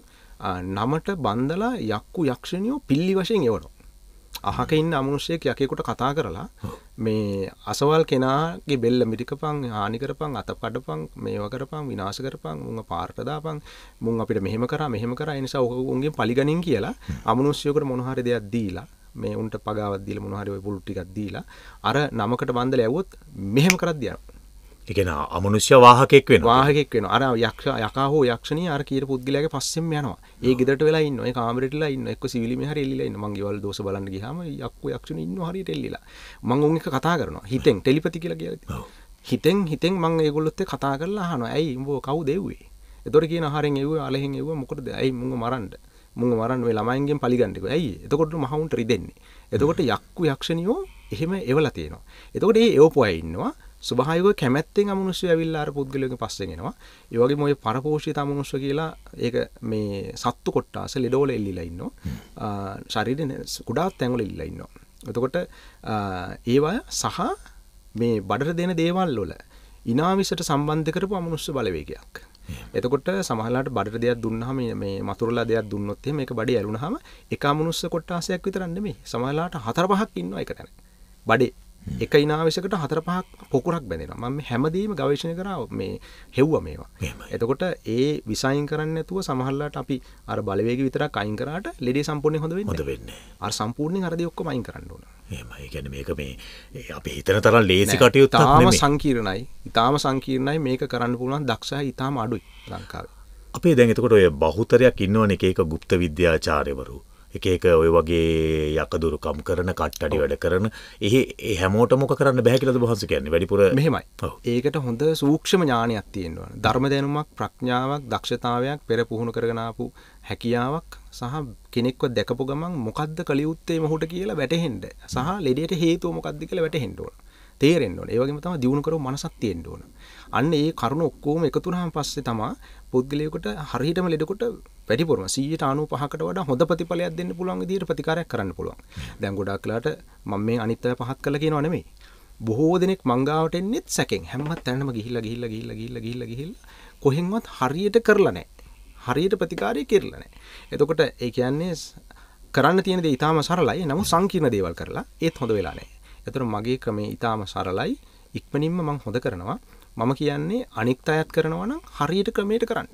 නමට බන්දලා යක්කු යක්ෂණියෝ පිල්ලි වශයෙන් එවනවා. අහක ඉන්න අමනුෂ්‍යයෙක් යකෙකුට කතා කරලා මේ අසවල් කෙනාගේ බෙල්ල මිරිකපන් හානි කරපන් අත කඩපන් මේව කරපන් විනාශ කරපන් මුංග පාරට දාපන් මුං අපිට මෙහෙම කරා ඒ නිසා උන්ගෙන් පලිගනින් කියලා අමනුෂ්‍යයෙකුට මොන හරි දෙයක් දීලා මේ උන්ට පගාවක් දීලා මොන හරි ඔය පුළු ටිකක් දීලා අර නමකට බන්දලා ඇව්වොත් මෙහෙම කරද්දී යනවා. ඒ කියන්නේ අමනුෂ්‍ය වාහකෙක් වෙනවා. වාහකෙක් වෙනවා. අර යකා හෝ යක්ෂණිය අර කීර පුද්ගලයාගේ පස්සෙන්ම යනවා. ඒ ගෙදරට වෙලා ඉන්නවා. ඒ කාමරේටලා ඉන්නවා. එක්ක සිවිලි මෙහරි එල්ලිලා ඉන්නවා. මං ගෙවල් දෝෂ බලන්න ගියාම යක්කු යක්ෂණිය ඉන්නවා හරියට එල්ලිලා. මං උන් එක කතා කරනවා. හිතෙන් ටෙලිපති කියලා කියලාද? හිතෙන් මං ඒගොල්ලොත් එක්ක කතා කරලා අහනවා. ඇයි උඹ කවුද එව්වේ? එතකොට කියන හරෙන් එව්වේ අලහෙන් එව්වා මොකටද? ඇයි මුංග මරන්න මේ ළමයින්ගෙන් පලිගන්න කිව්වා. ඇයි? එතකොට මහවුන්ට රිදෙන්නේ. එතකොට යක්කු යක්ෂණියෝ එහෙම එවලා තියෙනවා. එතකොට ඒ එවපු අය ඉන්නවා. ස්වභාවිකව කැමැත්තෙන් අමනුෂ්‍ය ඇවිල්ලා අර පුද්ගලයාගේ පස්සෙන් එනවා. ඒ වගේම ඔය පරපෝෂිත අමනුෂ්‍ය කියලා ඒක මේ සත්තු කොට්ටාස ලෙඩවල එල්ලිලා ඉන්නවා. ශරීරේ කුඩා තැන්වල එල්ලිලා ඉන්නවා. එතකොට ඒවා සහ මේ බඩට දෙන දේවල් වල ඉනාවිසට සම්බන්ධ කරපු අමනුෂ්‍ය බලවේගයක්. එතකොට සමහරලාට බඩට දෙයක් දුන්නාම මේ මතුරුලා දෙයක් දුන්නොත් එහෙම මේක බඩේ ඇලුනහම එක අමනුෂ්‍ය කොට්ටාසයක් විතරක් නෙමෙයි. සමහරලාට 4-5ක් ඉන්නවා එක තැන. බඩේ එක ඉනාවිසකට 4-5ක් පොකුරක් බැඳෙනවා. මම මේ හැමදේම ගවේෂණය කරා මේ හෙව්වා මේවා. එතකොට ඒ විසයින් කරන්නේ නැතුව සමහරලාට අපි අර බලවේගය විතරක් අයින් කරාට ලෙඩේ සම්පූර්ණයෙන් හොඳ වෙන්නේ නැහැ. අර සම්පූර්ණයෙන් අර දේ ඔක්කොම අයින් කරන්න ඕන. එහෙමයි. ඒ කියන්නේ මේක මේ අපි හිතන තරම් ලේසි කටයුත්තක් නෙමෙයි. ඊටාම සංකීර්ණයි. මේක කරන්න පුළුවන් දක්ෂය ඊටාම අඩුයි ලංකාවේ. අපේ දැන් එතකොට ඔය බහුතරයක් ඉන්නවනේ එක ගුප්ත විද්‍යාචාර්යවරු. එක ඔය වගේ යකදුරුකම් කරන කට්ටඩි වැඩ කරන ඒ හැමෝටම මොක කරන්න බෑ කියලාද බොහොන්ස කියන්නේ වැඩිපුර මෙහෙමයි. ඒකට හොඳ සූක්ෂම ඥානයක් තියෙන්න ඕන. ධර්ම දැනුමක්, ප්‍රඥාවක්, දක්ෂතාවයක්, පෙර පුහුණු කරගෙන ආපු හැකියාවක් සහ කෙනෙක්ව දැකපු ගමන් මොකද්ද කළ යුත්තේ මොහුට කියලා වැටහෙන්න. සහ ලෙඩේට හේතුව මොකද්ද කියලා වැටහෙන්න ඕන. තේරෙන්න ඕන. ඒ වගේම තමයි දියුණු කරව මනසක් තියෙන්න ඕන. අන්න ඒ කරුණ ඔක්කොම එකතු වුණාන් පස්සේ තමයි පුද්ගලයාට හරියටම ලෙඩකොට වැඩිපුරම 95%කට වඩා හොඳ ප්‍රතිඵලයක් දෙන්න පුළුවන් විදිහට ප්‍රතිකාරයක් කරන්න පුළුවන්. දැන් ගොඩාක් වෙලාට මම මේ අනිත් අය පහත් කළා කියනවා නෙමෙයි. බොහෝ දෙනෙක් මංගාවට එන්නේත් සැකෙන්. හැම තැනම ගිහිල්ලා කොහෙන්වත් හරියට කරලා නැහැ. හරියට ප්‍රතිකාරය කෙරලා නැහැ. එතකොට ඒ කියන්නේ කරන්න තියෙන දේ ඊටාම සරලයි. නමුත් සංකීර්ණ දේවල් කරලා ඒත් හොඳ වෙලා නැහැ. එතකොට මගේ ක්‍රමේ ඊටාම සරලයි. ඉක්මනින්ම මම හොඳ කරනවා. මම කියන්නේ අනිත් අයත් කරනවා නම් හරියට ක්‍රමයට කරන්න.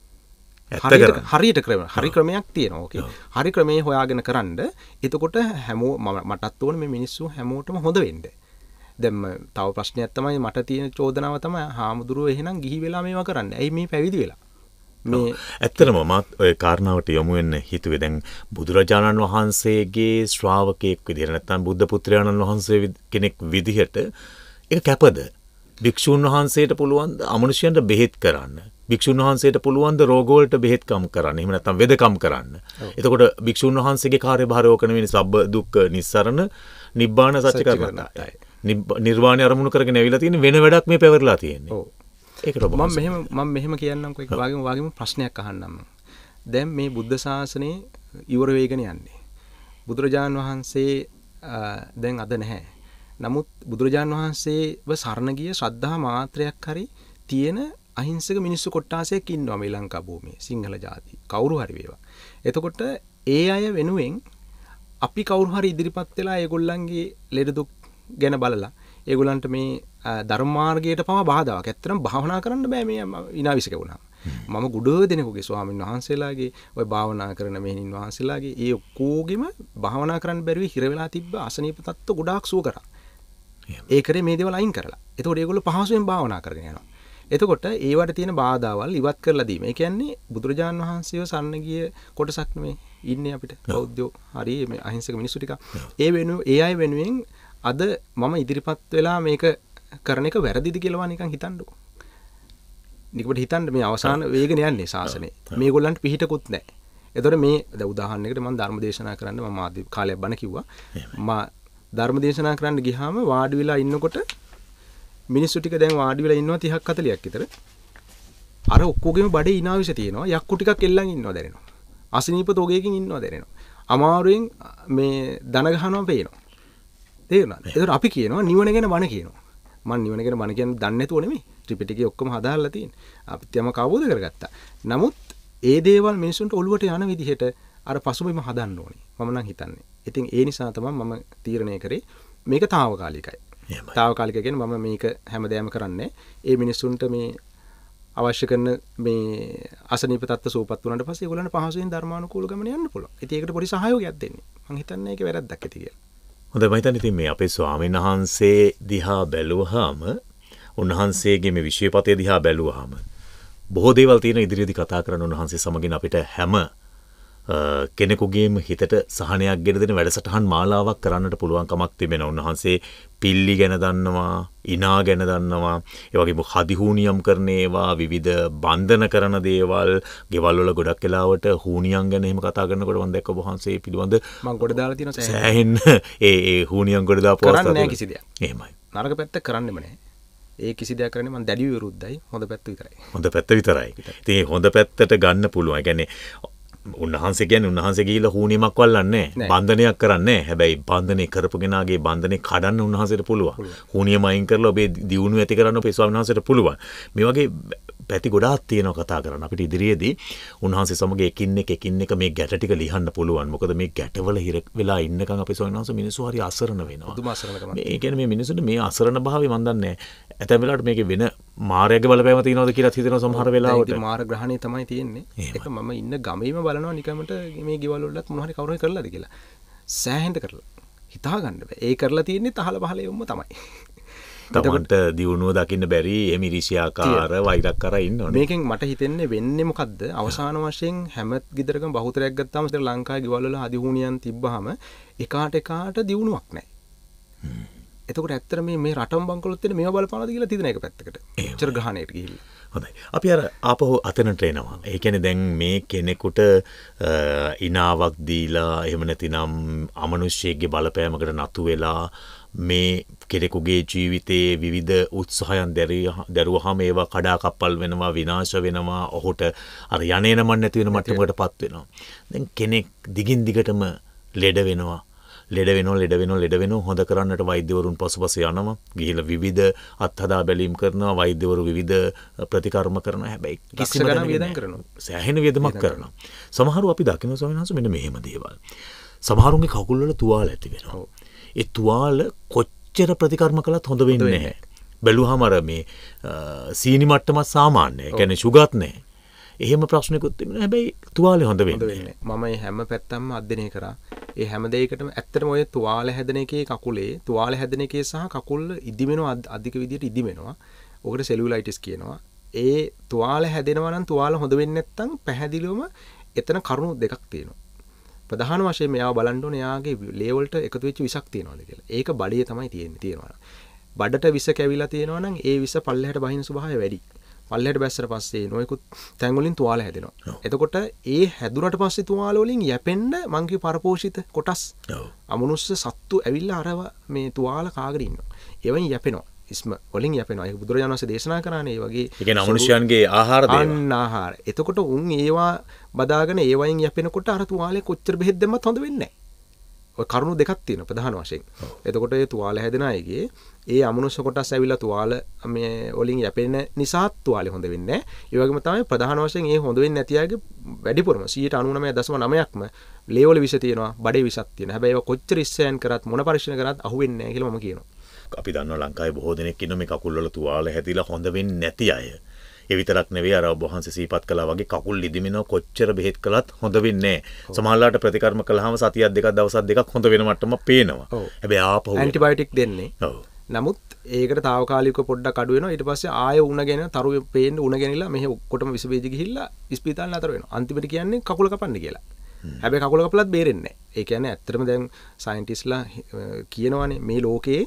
හරියට හරි ක්‍රමයක් තියෙනවා. ඕකේ. හරි ක්‍රමයේ හොයාගෙන කරන්න. එතකොට මටත් ඕනේ මේ මිනිස්සු හැමෝටම හොඳ වෙන්න. දැන් තව ප්‍රශ්නයක් තමයි මට තියෙන චෝදනාව තමයි හාමුදුරුවෝ එහෙනම් ගිහි වෙලා මේවා කරන්න. ඇයි මේ පැවිදි වෙලා? මේ ඇත්තටම මත් ඔය කාරණාවට යොමු වෙන්න හිතුවේ දැන් බුදුරජාණන් වහන්සේගේ ශ්‍රාවකයෙක් විදිහට නැත්නම් බුද්ධ පුත්‍රයාණන් වහන්සේ කෙනෙක් විදිහට ඒක කැපද භික්ෂුන් වහන්සේට පුළුවන් ද අමනුෂ්‍යයන්ට බෙහෙත් කරන්න භික්ෂුන් වහන්සේට පුළුවන් ද රෝගවලට බෙහෙත්කම් කරන්න එහෙම නැත්නම් වෙදකම් කරන්න එතකොට භික්ෂුන් වහන්සේගේ කාර්යභාරය ඕක නෙවෙයි සබ්බ දුක්ඛ නිස්සරණ නිබ්බාන සත්‍ය කරණයි නිර්වාණය අරමුණු කරගෙන ඇවිල්ලා තියෙන වෙන වැඩක් මේ පැවරලා තියෙන්නේ ඔව් ඒකට මම මෙහෙම කියන්නම්කෝ එක වගේම ප්‍රශ්නයක් අහන්නම් දැන් මේ බුද්ධ ශාසනය ඉවර වෙගෙන යන්නේ බුදුරජාණන් වහන්සේ දැන් අද නැහැ නමුත් බුදුරජාණන් වහන්සේව සරණ ගිය ශ්‍රද්ධා මාත්‍රයක් හරි තියෙන අහිංසක මිනිස්සු කොට්ටාසයක් ඉන්නවා මේ ලංකා භූමියේ සිංහල ජාති කවුරු හරි වේවා. එතකොට ඒ අය වෙනුවෙන් අපි කවුරු හරි ඉදිරිපත් වෙලා ඒගොල්ලන්ගේ ලෙඩ දුක් ගැන බලලා ඒගොල්ලන්ට මේ ධර්ම මාර්ගයට පවා බාධාවක්. ඇත්තටම භාවනා කරන්න බෑ මේ විනාශක වුණා. මම ගුඩ දෙනෙකුගේ ස්වාමීන් වහන්සේලාගේ ඔය භාවනා කරන මෙහෙණින් වහන්සේලාගේ ඒ ඔක්කොගෙම භාවනා කරන්න බැරිව හිර වෙලා තිබ්බ අසනීප තත්ත්ව ගොඩාක් සුව කරා. ඒ කරේ මේ දේවල් අයින් කරලා. එතකොට ඒගොල්ලෝ පහසුවෙන් භාවනා කරගෙන යනවා. එතකොට ඒවට තියෙන බාධාවල් ඉවත් කරලා දීම. ඒ කියන්නේ බුදුරජාණන් වහන්සේව සරණ ගිය කොටසක් නෙමෙයි ඉන්නේ අපිට බෞද්ධයෝ. හරි මේ අහිංසක මිනිස්සු ටික. ඒ අය වෙනුවෙන් අද මම ඉදිරිපත් වෙලා මේක කරන එක වැරදිද කියලා නිකන් හිතන්නකෝ. නිකන් හිතන්න මේ අවසාන වේගන යන්නේ ශාසනය. මේගොල්ලන්ට පිහිටකුත් නැහැ. එතකොට මේ දැන් උදාහරණයකට මම ධර්ම දේශනා කරන්න මම ආදි කාලයක් බණ කිව්වා. මම ධර්ම දේශනා කරන්න ගියාම වාඩි වෙලා ඉන්නකොට මිනිස්සු ටික දැන් වාඩි වෙලා ඉන්නවා 30ක් 40ක් විතර. අර ඔක්කොගෙම බඩේ ඉනාවිස තියෙනවා. යක්කු ටිකක් එල්ලන් ඉන්නවා දැනෙනවා. අසනීප තෝගයකින් ඉන්නවා දැනෙනවා. අමාරුවෙන් මේ දන ගහනවා පේනවා. තේරුණාද? ඒතර අපි කියනවා නිවන ගැන බණ කියනවා. මම නිවන ගැන බණ කියන්නේ දන්නේ නැතුව නෙමෙයි. ත්‍රිපිටකයේ ඔක්කොම හදාලා තියෙන්නේ. අපිත් යම කවබෝධ කරගත්තා. නමුත් ඒ දේවල් මිනිසුන්ට ඔළුවට යන විදිහට අර පසුබිම හදන්න ඕනේ. මම නම් හිතන්නේ. ඉතින් ඒ නිසා තමයි මම තීරණය කරේ මේක తాවකාලිකයි. తాවකාලික කියන්නේ මම මේක හැමදාම කරන්නේ. ඒ මිනිසුන්ට මේ අවශ්‍ය කරන මේ අසනීප තත්ත්ව සූපත් වුණාට පස්සේ ඒගොල්ලන්ට පහසුවෙන් ධර්මානුකූල ගමන යන්න පුළුවන්. ඉතින් ඒකට පොඩි සහයෝගයක් දෙන්නේ. මම හිතන්නේ ඒක වැරද්දක් ඇති කියලා. හොඳයි මම හිතන්නේ ඉතින් මේ අපේ ස්වාමීන් වහන්සේ දිහා බැලුවාම උන්වහන්සේගේ මේ විශ්වපතේ දිහා බැලුවාම බොහෝ දේවල් තියෙන ඉදිරියේදී කතා කරන උන්වහන්සේ සමගින් අපිට හැම කෙනෙකුගේම හිතට සහනයක් ගෙන දෙන වැඩසටහන් මාලාවක් කරන්නට පුළුවන්කමක් තිබෙනවා. උන්වහන්සේ පිල්ලි ගැන දන්නවා, ඉනා ගැන දන්නවා, ඒ වගේම හදිහූනියම් කරන ඒවා, විවිධ බන්ධන කරන දේවල්, ගෙවල් වල ගොඩක් වෙලාවට හූනියම් ගැන එහෙම කතා කරනකොට මම දැක්ක ඔබ වහන්සේ පිළිබඳ මම ගොඩ දාලා තියෙනවා සෑහෙන්න ඒ හූනියම් ගොඩ දාපු අවස්ථා කරන්නේ නැහැ කිසි දෙයක්. එහෙමයි. නරක පැත්ත කරන්නෙම නැහැ. ඒ කිසි දෙයක් කරන්නේ මම දැඩි විරුද්ධයි. හොඳ පැත්ත විතරයි. හොඳ පැත්ත විතරයි. ඉතින් හොඳ පැත්තට ගන්න පුළුවන්. ඒ කියන්නේ උන්වහන්සේ කියන්නේ උන්වහන්සේ ගිහිල්ලා හූනියමක් වල්ලන්නේ නැහැ. බන්ධනයක් කරන්නේ නැහැ. හැබැයි බන්ධනේ කරපු කෙනාගේ බන්ධනේ කඩන්න උන්වහන්සේට පුළුවන්. හූනියම අයින් කරලා ඔබේ දියුණුව ඇති කරන්න ඔබේ ස්වාමීන් වහන්සේට පුළුවන්. මේ වගේ පැති ගොඩාක් තියෙනවා කතා කරන්න. අපිට ඉදිරියේදී උන්වහන්සේ සමග එකින් එක මේ ගැට ටික ලියන්න පුළුවන්. මොකද මේ ගැටවල හිර වෙලා ඉන්නකම් අපේ ස්වාමීන් වහන්සේ මිනිස්සු හරි අසරණ වෙනවා. පුදුම අසරණකමක්. මේ කියන්නේ මේ මිනිස්සුන්ට මේ අසරණ භාවය මන් දන්නේ නැහැ. ඇතැම් වෙලාවට මේකේ වෙන මායාවේ බලපෑම තියෙනවද කියලා හිතෙනවා සමහර වෙලාවට. ඒක මාර ග්‍රහණය තමයි තියෙන්නේ. ඒක මම ඉන්න ගමේම බලනවා නිකමට මේ ගෙවල් වලත් මොනවා හරි කවුරු හරි කරලාද කියලා. සෑහෙන්න කරලා. හිතා ගන්න බෑ. ඒ කරලා තියෙන්නේ තහල පහල යොම්ම තමයි. තමන්ට දියුණුව දකින්න බැරි එමිරිසියාකාර වෛරක්කාර ඉන්නවනේ. මේකෙන් මට හිතෙන්නේ වෙන්නේ මොකද්ද? අවසාන වශයෙන් හැම ගෙදරකම බහුතරයක් ගත්තාම ඉතින් ලංකාවේ ගෙවල් වල හදිහුණියන් තිබ්බහම එකාට දියුණුවක් නැහැ. එතකොට ඇත්තට මේ රටම බංකොලොත් වෙන මේවා බලපානවද කියලා තියන එක පැත්තකට. එච්චර ගහණයට ගිහිල්ලා. හොඳයි. අපි අර ආපහු අතනට එනවා. ඒ කියන්නේ දැන් මේ කෙනෙකුට ඉනාවක් දීලා එහෙම නැතිනම් අමනුෂ්‍යයෙක්ගේ බලපෑමකට නතු වෙලා මේ කෙනෙකුගේ ජීවිතයේ විවිධ උත්සාහයන් දැරුවහම ඒවා කඩාකප්පල් වෙනවා, විනාශ වෙනවා, ඔහුට අර යන්නේ නමන් නැති වෙන මට්ටමකටපත් වෙනවා. දැන් කෙනෙක් දිගින් දිගටම ලෙඩ වෙනවා හොඳ කරන්නට වෛද්‍යවරුන් පසුපස යනවා. ගිහිල්ලා විවිධ අත්හදා බැලීම් කරනවා. වෛද්‍යවරු විවිධ ප්‍රතිකර්ම කරනවා. හැබැයි කිසිම වියදම් කරනවා. සෑහෙන වියදමක් කරනවා. සමහරව අපි දකින්න ස්වාමීන් වහන්සේ මෙන්න මෙහෙම දේවල්. සමහරුන්ගේ කකුල් වල තුවාල ඇති වෙනවා. ඒ තුවාල කොච්චර ප්‍රතිකර්ම කළත් හොඳ වෙන්නේ නැහැ. බැලුවාම අර මේ සීනි මට්ටම සාමාන්‍යයි. ඒ කියන්නේ සුගත් නැහැ. එහෙම ප්‍රශ්නකුත් තිබුණා. හැබැයි තුවාලේ හොඳ වෙන්නේ. මම මේ හැම පැත්තම අධ්‍යයනය කරා. ඒ හැම දෙයකටම ඇත්තටම ඔය තුවාල හැදෙන එකේ කකුලේ තුවාල හැදෙන එකේ සහ කකුල් ඉදිමෙනවා අධික විදියට ඉදිමෙනවා. ඔකට සෙලියුලයිටිස් කියනවා. ඒ තුවාල හැදෙනවා නම් තුවාල හොඳ වෙන්නේ නැත්නම් පැහැදිලිවම එතන කරුණු දෙකක් තියෙනවා. ප්‍රධාන වශයෙන් මෙයාව බලන්න ඕනේ එයාගේ ලේ වලට එකතු වෙච්ච විසක් තියෙනවද කියලා. ඒක බඩේ තමයි තියෙනවා. බඩට විස කැවිලා තියෙනවා නම් ඒ විස පල්ලෙහාට බහින ස්වභාවය වැඩි. පල්ලෙහාට බැස්සට පස්සේ නොයෙකුත් තැන් වලින් තුවාල හැදෙනවා. එතකොට ඒ හැදුනට පස්සේ තුවාල වලින් යැපෙන්න මං කිය පරපෝෂිත කොටස්. අමනුෂ්‍ය සත්තු ඇවිල්ලා අර මේ තුවාල කාගෙන ඉන්නවා. ඒවෙන් යැපෙනවා. ඉස්ම වලින් යැපෙනවා. ඒක බුදුරජාණන් වහන්සේ දේශනා කරානේ ඒ වගේ. ඒ කියන්නේ අමනුෂ්‍යයන්ගේ ආහාර දේවා. ආහාර. එතකොට උන් ඒවා බදාගෙන ඒවයින් යැපෙනකොට අර තුවාලේ කොච්චර බෙහෙත් දැම්මත් හොඳ වෙන්නේ නැහැ. ඔය කරුණු දෙකක් තියෙනවා ප්‍රධාන වශයෙන්. එතකොට ඒ තුවාල හැදෙන අයගේ ඒ අමනුෂ්‍ය කොටස් ඇවිල්ලා තුවාල මේ වලින් යැපෙන නිසා තුවාලේ හොඳ වෙන්නේ නැහැ. ඒ වගේම තමයි ප්‍රධාන වශයෙන් ඒ හොඳ වෙන්නේ නැති අයගේ වැඩිපුරම 99.9%ක්ම ලේවල විෂ තියෙනවා, බඩේ විෂක් තියෙනවා. හැබැයි ඒවා කොච්චර ඉස්සයන් කරත් මොන පරීක්ෂණ කරත් අහුවෙන්නේ නැහැ කියලා මම කියනවා. අපි දන්නවා ලංකාවේ බොහෝ දෙනෙක් ඉන්න මේ කකුල් වල තුවාල හැදිලා හොඳ වෙන්නේ නැති අය. ඒ විතරක් නෙවෙයි අර ඔබ වහන්සේ සිහිපත් කළා වගේ කකුල් ලිදිමිනව කොච්චර බෙහෙත් කළත් හොඳ වෙන්නේ නැහැ. සමහරවිට ප්‍රතිකර්ම කළාම සතියක් දෙකක් දවසක් දෙකක් හොඳ වෙන මට්ටමක් පේනවා. හැබැයි ආපහු ඇන්ටිබයොටික් දෙන්නේ. නමුත් ඒකට తాවකාලිකව පොඩ්ඩක් අඩු වෙනවා. ඊට පස්සේ ආයෙ උණගෙන තරුවේ පේන්න උණගෙනilla මෙහෙ ඔක්කොටම විස බීජ ගිහිල්ලා ඉස්පිරිතාලේ නතර වෙනවා. අන්තිමට කියන්නේ කකුල කපන්න කියලා. හැබැයි කකුල කපලත් බේරෙන්නේ නැහැ. ඒ කියන්නේ ඇත්තටම දැන් සයන්ටිස්ලා කියනවානේ මේ ලෝකයේ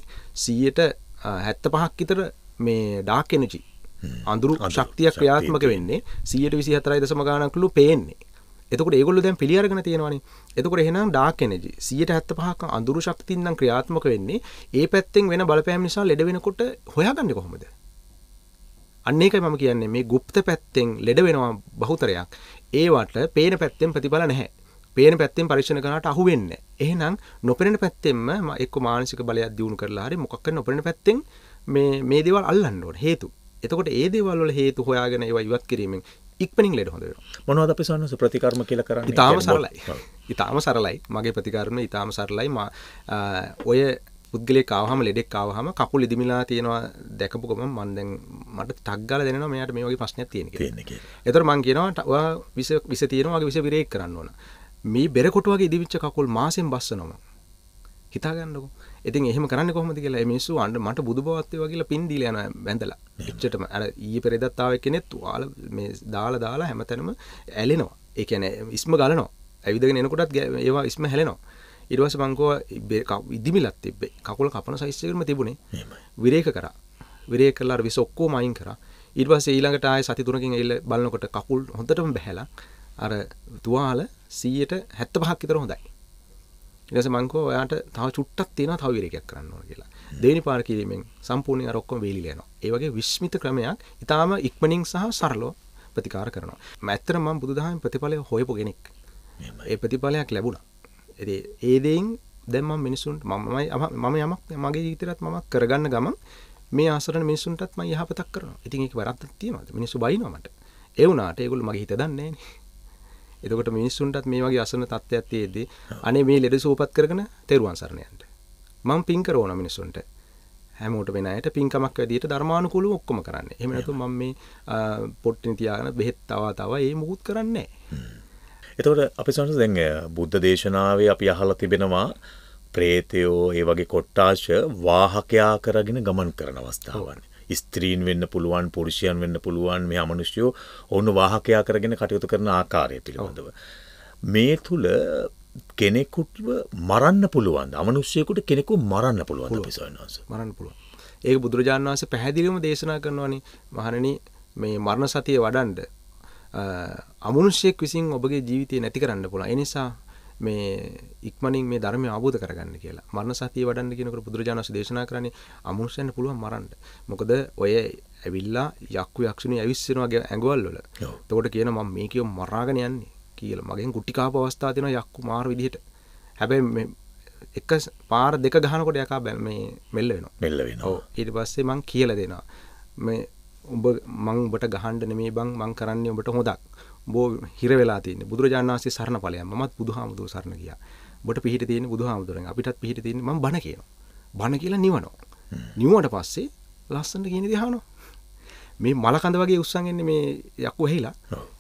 75ක් විතර මේ ඩාර්ක් එනර්ජි අඳුරු ශක්තිය ක්‍රියාත්මක වෙන්නේ 124.0 ගානක්ලු පේන්නේ. එතකොට ඒගොල්ලෝ දැන් පිළි අරගෙන තියෙනවානේ. එතකොට එහෙනම් ඩාර්ක් එනර්ජි 175ක අඳුරු ශක්තියින් නම් ක්‍රියාත්මක වෙන්නේ ඒ පැත්තෙන් වෙන බලපෑම් නිසා ලෙඩ වෙනකොට හොයාගන්නේ කොහොමද? අන්න ඒකයි මම කියන්නේ මේ গুপ্ত පැත්තෙන් ලෙඩ වෙනවා බහුතරයක්. ඒවට පේන පැත්තෙන් ප්‍රතිඵල නැහැ. පේන පැත්තෙන් පරීක්ෂණ කරනට අහු වෙන්නේ නැහැ. එහෙනම් නොපෙනෙන පැත්තෙන්ම එක්ක මානසික බලයක් දියුණු කරලා හරි මොකක් කරන නොපෙනෙන පැත්තෙන් මේ දේවල් අල්ලන්න ඕනේ හේතු. එතකොට ඒ දේවල් වල හේතු හොයාගෙන ඒවා ඉවත් කිරීමෙන් ඉක්මනින් ලෙඩ හොඳ වෙනවා. මොනවද අපි සන්නස ප්‍රතිකර්ම කියලා කරන්නේ? ඊටාම සරලයි. ඊටාම සරලයි. මගේ ප්‍රතිකර්ම ඊටාම සරලයි. ඔය පුද්ගලයෙක් ආවහම ලෙඩෙක් ආවහම කකුල් ඉදිමිලා තියෙනවා දැකපු ගමන් මම දැන් මට ටක් ගාලා දෙනවා මෙයාට මේ වගේ ප්‍රශ්නයක් තියෙන කියලා. ඒතර මම කියනවා ඔයා විස තියෙනවා වගේ විස විරේක් කරන්න ඕන. මේ බෙර කොටු වගේ ඉදිවිච්ච කකුල් මාසෙන් බස්සනවා. හිතා ගන්නකො. ඉතින් එහෙම කරන්නේ කොහොමද කියලා මේ මිනිස්සු මට බුදු බවත් ඒවා කියලා පින් දීලා යනවා වැඳලා. එච්චටම අර ඊයේ පෙරේදත් ආව එක්කෙනෙක් තුවාල මේ දාලා හැමතැනම ඇලෙනවා. ඒ කියන්නේ ඉස්ම ගලනවා. ඇවිදගෙන එනකොටත් ඒවා ඉස්ම හැලෙනවා. ඊට පස්සේ මං කෝ ඉදිමිලක් තිබ්බේ. කකුල කපන සයිස් එකකම තිබුණේ. විරේක කරා. විරේක කළා අර විස ඔක්කොම අයින් කරා. ඊට පස්සේ ඊළඟට ආයේ සති 3කින් ඇවිල්ලා බලනකොට කකුල් හොඳටම බැහැලා අර තුවාල 175ක් විතර හොඳයි. ඊට පස්සේ මං කෝ ඔයාට තව චුට්ටක් තියෙනවා තව විරේකයක් කරන්න ඕන කියලා. දෙවෙනි පාර කිරීමෙන් සම්පූර්ණයෙන් අර ඔක්කොම වේලිලා යනවා. ඒ වගේ විස්මිත ක්‍රමයක් ඊටාම ඉක්මනින් සහ සරලව ප්‍රතිකාර කරනවා. මම ඇත්තටම මම බුදුදහමේ ප්‍රතිඵලය හොයපු කෙනෙක්. ඒ ප්‍රතිඵලයක් ලැබුණා. ඒ දෙයින් දැන් මම මිනිසුන්ට මම යමක් මගේ ජීවිතේට මම කරගන්න ගමන් මේ ආසරණ මිනිසුන්ටත් මම යහපතක් කරනවා. ඉතින් ඒක වරද්දක් තියනවාද? මිනිස්සු බයිනවා මට. ඒ වුණාට ඒගොල්ලෝ මගේ හිත දන්නේ නැහනේ. එතකොට මිනිස්සුන්ටත් මේ වගේ අසරණ තත්ත්වයක් තියෙද්දි අනේ මේ ලෙඩ සුවපත් කරගෙන තෙරුවන් සරණ යන්න. මම පින් කරනවා මිනිස්සුන්ට. හැමෝට වෙන අයට පින්කමක් වැඩියට ධර්මානුකූලව ඔක්කොම කරන්නේ. එහෙම නැත්නම් මම මේ පොට්ටින් තියාගෙන බෙහෙත් තව ඒ මුකුත් කරන්නේ නැහැ. එතකොට අපි සමහරවිට දැන් බුද්ධ දේශනාවේ අපි අහලා තිබෙනවා ප්‍රේතයෝ ඒ වගේ කොට්ටාශ වාහකයා කරගෙන ගමන් කරන අවස්ථාවන්. ස්ත්‍රීන් වෙන්න පුළුවන්, පුරුෂයන් වෙන්න පුළුවන්, මේ අමනුෂ්‍යෝ ඔවුන් වාහකයා කරගෙන කටයුතු කරන ආකාරය පිළිබඳව. මේ තුල කෙනෙකුටව මරන්න පුළුවන්. අමනුෂ්‍යයෙකුට කෙනෙකු මරන්න පුළුවන් අපි සොයනවාස. මරන්න පුළුවන්. ඒක බුදුරජාණන් වහන්සේ පැහැදිලිවම දේශනා කරනවානේ. මහණෙනි මේ මරණ සතිය වඩන්න අමනුෂ්‍යයෙක් විසින් ඔබගේ ජීවිතය නැති කරන්න පුළුවන්. ඒ නිසා මේ ඉක්මනින් මේ ධර්මය අවබෝධ කරගන්න කියලා. මරණ සතිය වඩන්න කියනකොට බුදුරජාණන් වහන්සේ දේශනා කරන්නේ අමනුෂ්‍යයන්ට පුළුවන් මරන්න. මොකද ඔය ඇවිල්ලා යක්කු යක්ෂුණී ඇවිස්සෙනවා ඇඟවල් වල. එතකොට කියන මම මේකියව මරාගෙන යන්නේ කියලා. මගෙන් කුටි කාප අවස්ථා තියෙනවා යක්කු මාර විදිහට. හැබැයි මේ එක පාර දෙක ගහනකොට යකා මේ මෙල්ල වෙනවා. මෙල්ල වෙනවා. ඔව්. ඊට පස්සේ මං කියලා දෙනවා. මේ මං ඔබට ගහන්න නෙමෙයි බං මං කරන්නේ ඔබට හොදක්. ඔබ හිර වෙලා තියෙන්නේ බුදුරජාණන් වහන්සේ සරණ ඵලයක්. මමත් බුදුහාමුදුර සරණ ගියා. ඔබට පිහිට තියෙන්නේ බුදුහාමුදුරෙන්. අපිටත් පිහිට තියෙන්නේ මම බණ කියනවා. බණ කියලා නිවනවා. නිවුවට පස්සේ ලස්සනට කියන දේ අහනවා. මේ මලකඳ වගේ උස්සන් එන්නේ මේ යක්කු ඇහිලා.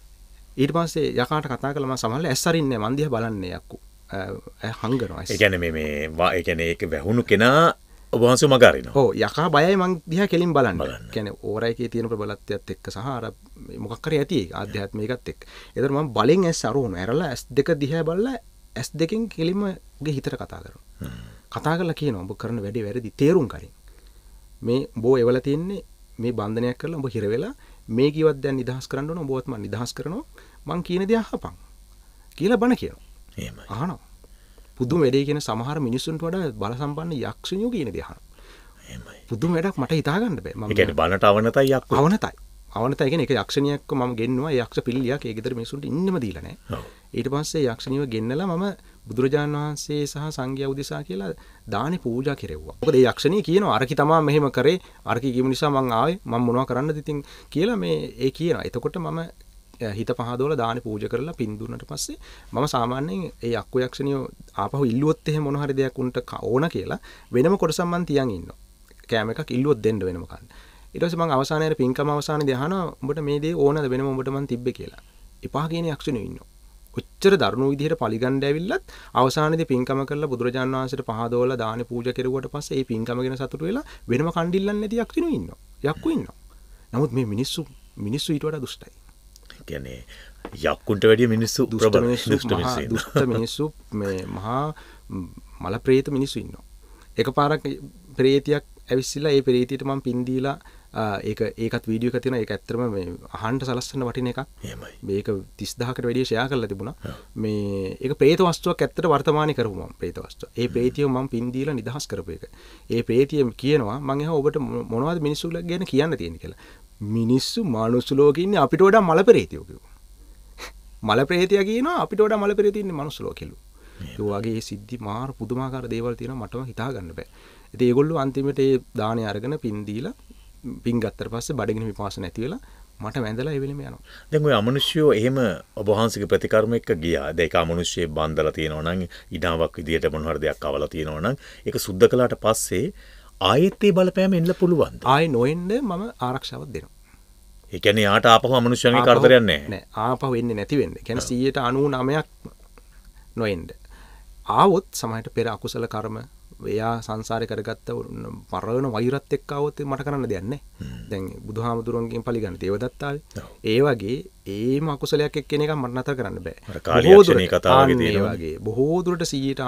ඊට පස්සේ යකාට කතා කළා මම සමහරවල් ඇස් අරින්නේ මන් දිහා බලන්නේ යක්කු. හංගනවා. ඒ කියන්නේ මේ ඒ කියන්නේ ඒක වැහුණු කෙනා ඔබ වහන්සේ මගහරිනවා. ඔව් යකා බයයි මං දිහා කෙලින් බලන්න. කියන්නේ ඕරයිකේ තියෙන ප්‍රබලත්වයත් එක්ක සහ අර මොකක් හරි ඇති ඒක ආධ්‍යාත්මිකත් එක්ක. ඒතර මම බලෙන් ඇස් අරවන ඇරලා ඇස් දෙක දිහා බලලා ඇස් දෙකෙන් කෙලින්ම උගේ හිතට කතා කරනවා. කතා කරලා කියනවා ඔබ කරන වැඩේ වැරදි තේරුම් ගනින්. මේ බෝ එවලා තියන්නේ මේ බන්ධනයක් කරලා ඔබ හිර වෙලා මේ කිව්වත් දැන් නිදහස් කරන්න ඕන ඔබවත් මම නිදහස් කරනවා මං කියන දේ අහපන් කියලා බණ කියනවා. එහෙමයි. අහනවා. පුදුම වැඩේ කියන සමහර මිනිස්සුන්ට වඩා බල සම්පන්න යක්ෂණියෝ කියන දේ අහනවා. එහෙමයි. පුදුම වැඩක් මට හිතා ගන්න බෑ. ඒ කියන්නේ බනට අවනතයි යක්කු. අවනතයි. අවනතයි කියන්නේ ඒක යක්ෂණියක්ව මම ගෙන්නුවා. ඒ යක්ෂ පිළිලියක් ඒ ගෙදර මිනිස්සුන්ට ඉන්නම දීලා නැහැ. ඔව්. ඊට පස්සේ යක්ෂණියව ගෙන්නලා මම බුදුරජාණන් වහන්සේ සහ සංඝයා උදෙසා කියලා දානේ පූජා කෙරෙව්වා. මොකද ඒ යක්ෂණිය කියනවා අරකි තමා මෙහෙම කරේ. අරකි කියමු නිසා මං ආවේ. මම මොනවද කරන්නද ඉතින් කියලා මේ ඒ කියනවා. එතකොට මම හිත පහදවලා දානේ පූජා කරලා පින් දුන්නට පස්සේ මම සාමාන්‍යයෙන් ඒ අක්කු යක්ෂණියෝ ආපහු ඉල්ලුවොත් එහෙම මොන හරි දෙයක් උන්ට ඕන කියලා වෙනම කොටසක් මං තියන් ඉන්නවා. කෑම එකක් ඉල්ලුවොත් දෙන්න වෙනම කන්න. ඊට පස්සේ මං අවසානයේ පින්කම අවසානයේදී අහනවා උඹට මේ දේ ඕනද වෙනම උඹට මං තිබ්බේ කියලා. එපා කියන යක්ෂණියෝ ඉන්නවා. ඔච්චර දරුණු විදිහට පරිගණ්ඩ ඇවිල්ලත් අවසානයේදී පින්කම කරලා බුදුරජාණන් වහන්සේට පහදවලා දානේ පූජා කෙරුවට පස්සේ ඒ පින්කම ගැන සතුටු වෙලා වෙනම කණ්ඩිල්ලන්නේ නැති යක්ෂණියෝ ඉන්නවා. යක්කු ඉන්නවා. නමුත් මේ මිනිස්සු ඊට වඩා දුෂ්ටයි. කියන්නේ යක්කුන්ට වැඩිය මිනිස්සු ප්‍රබල දුෂ්ට මිනිස්සු මේ මහා මල ප්‍රේත මිනිස්සු ඉන්නවා. එකපාරක් ප්‍රේතියක් ඇවිස්සලා ඒ ප්‍රේතියට මම පින් දීලා ඒකත් වීඩියෝ එකක් තියෙනවා. ඒක ඇත්තටම මේ අහන්න සලස්සන වටින එකක්. එහෙමයි. මේක 30000කට වැඩිය ෂෙයා කරලා තිබුණා. මේ ඒක ප්‍රේත වස්තුවක් ඇත්තට වර්තමානයේ කරපු මම ප්‍රේත වස්තුව. ඒ ප්‍රේතිය මම පින් දීලා නිදහස් කරපු එක. ඒ ප්‍රේතිය කියනවා මම එහා ඔබට මොනවද මිනිස්සුලා ගැන කියන්න තියෙන්නේ කියලා. මිනිස්සු මානුෂ ලෝකේ ඉන්නේ අපිට වඩා මල ප්‍රේතියෝ කිව්වා. මල ප්‍රේතිය කියනවා අපිට වඩා මල ප්‍රේතිය ඉන්නේ මනුස්ස ලෝකෙලු. ඒ වගේ සිද්ධි මාර පුදුමාකාර දේවල් තියෙනවා මටම හිතා ගන්න බෑ. ඉතින් ඒගොල්ලෝ අන්තිමට ඒ දානේ අරගෙන පින් දීලා පින් ගත්තට පස්සේ බඩගිනි විපාස නැති වෙලා මට වැඳලා ඒ වෙලෙම යනවා. දැන් ඔය අමනුෂ්‍යෝ එහෙම ඔබ වහන්සේගේ ප්‍රතිකර්ම එක්ක ගියා. දැන් ඒක අමනුෂ්‍යයේ බන්දලා තියෙනවා නම් ඉඩාවක් විදියට මොන හරි දෙයක් අවලා තියෙනවා නම් ඒක සුද්ධ කළාට පස්සේ ආයෙත් ඒ බලපෑම එන්න පුළුවන්ද? ආයෙ නොඑන්න මම ආරක්ෂාවක් දෙනවා. ඒ කියන්නේ යාට ආපහු අමනුෂ්‍යයන්ගේ කරදරයක් නැහැ. නෑ ආපහු එන්නේ නැති වෙන්නේ. ඒ කියන්නේ 99%ක් නොඑන්න. ආවොත් සමහරට පෙර අකුසල කර්ම එයා සංසාරේ කරගත්ත පරණ වෛරත් එක්ක આવොත් මට කරන්න දෙයක් නැහැ. දැන් බුදුහාමුදුරන්ගෙන් පරිගන්න දේවදත්තාවේ. ඒ වගේ ඒම අකුසලයක් එක්කෙන එක මට නතර කරන්න බෑ. කාලියක්ෂණී කතාවගේ තියෙනවා. වගේ බොහෝ දුරට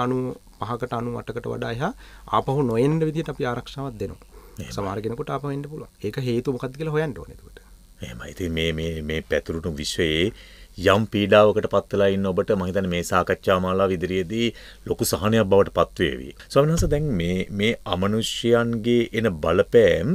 95%කට 98කට වඩා එහා ආපහු නොඑන්න විදිහට අපි ආරක්ෂාවක් දෙනවා. සමහර කෙනෙකුට ආපහු එන්න පුළුවන්. ඒක හේතුව මොකක්ද කියලා හොයන්න ඕනේ එතකොට. එහෙමයි. ඉතින් මේ පැතුරුණු විශ්වයේ යම් පීඩාවකට පත් වෙලා ඉන්න ඔබට මම හිතන්නේ මේ සාකච්ඡා මාලාව ඉදිරියේදී ලොකු සහනයක් බවට පත් වේවි. ස්වාමීන් වහන්සේ දැන් මේ අමනුෂ්‍යයන්ගේ එන බලපෑම්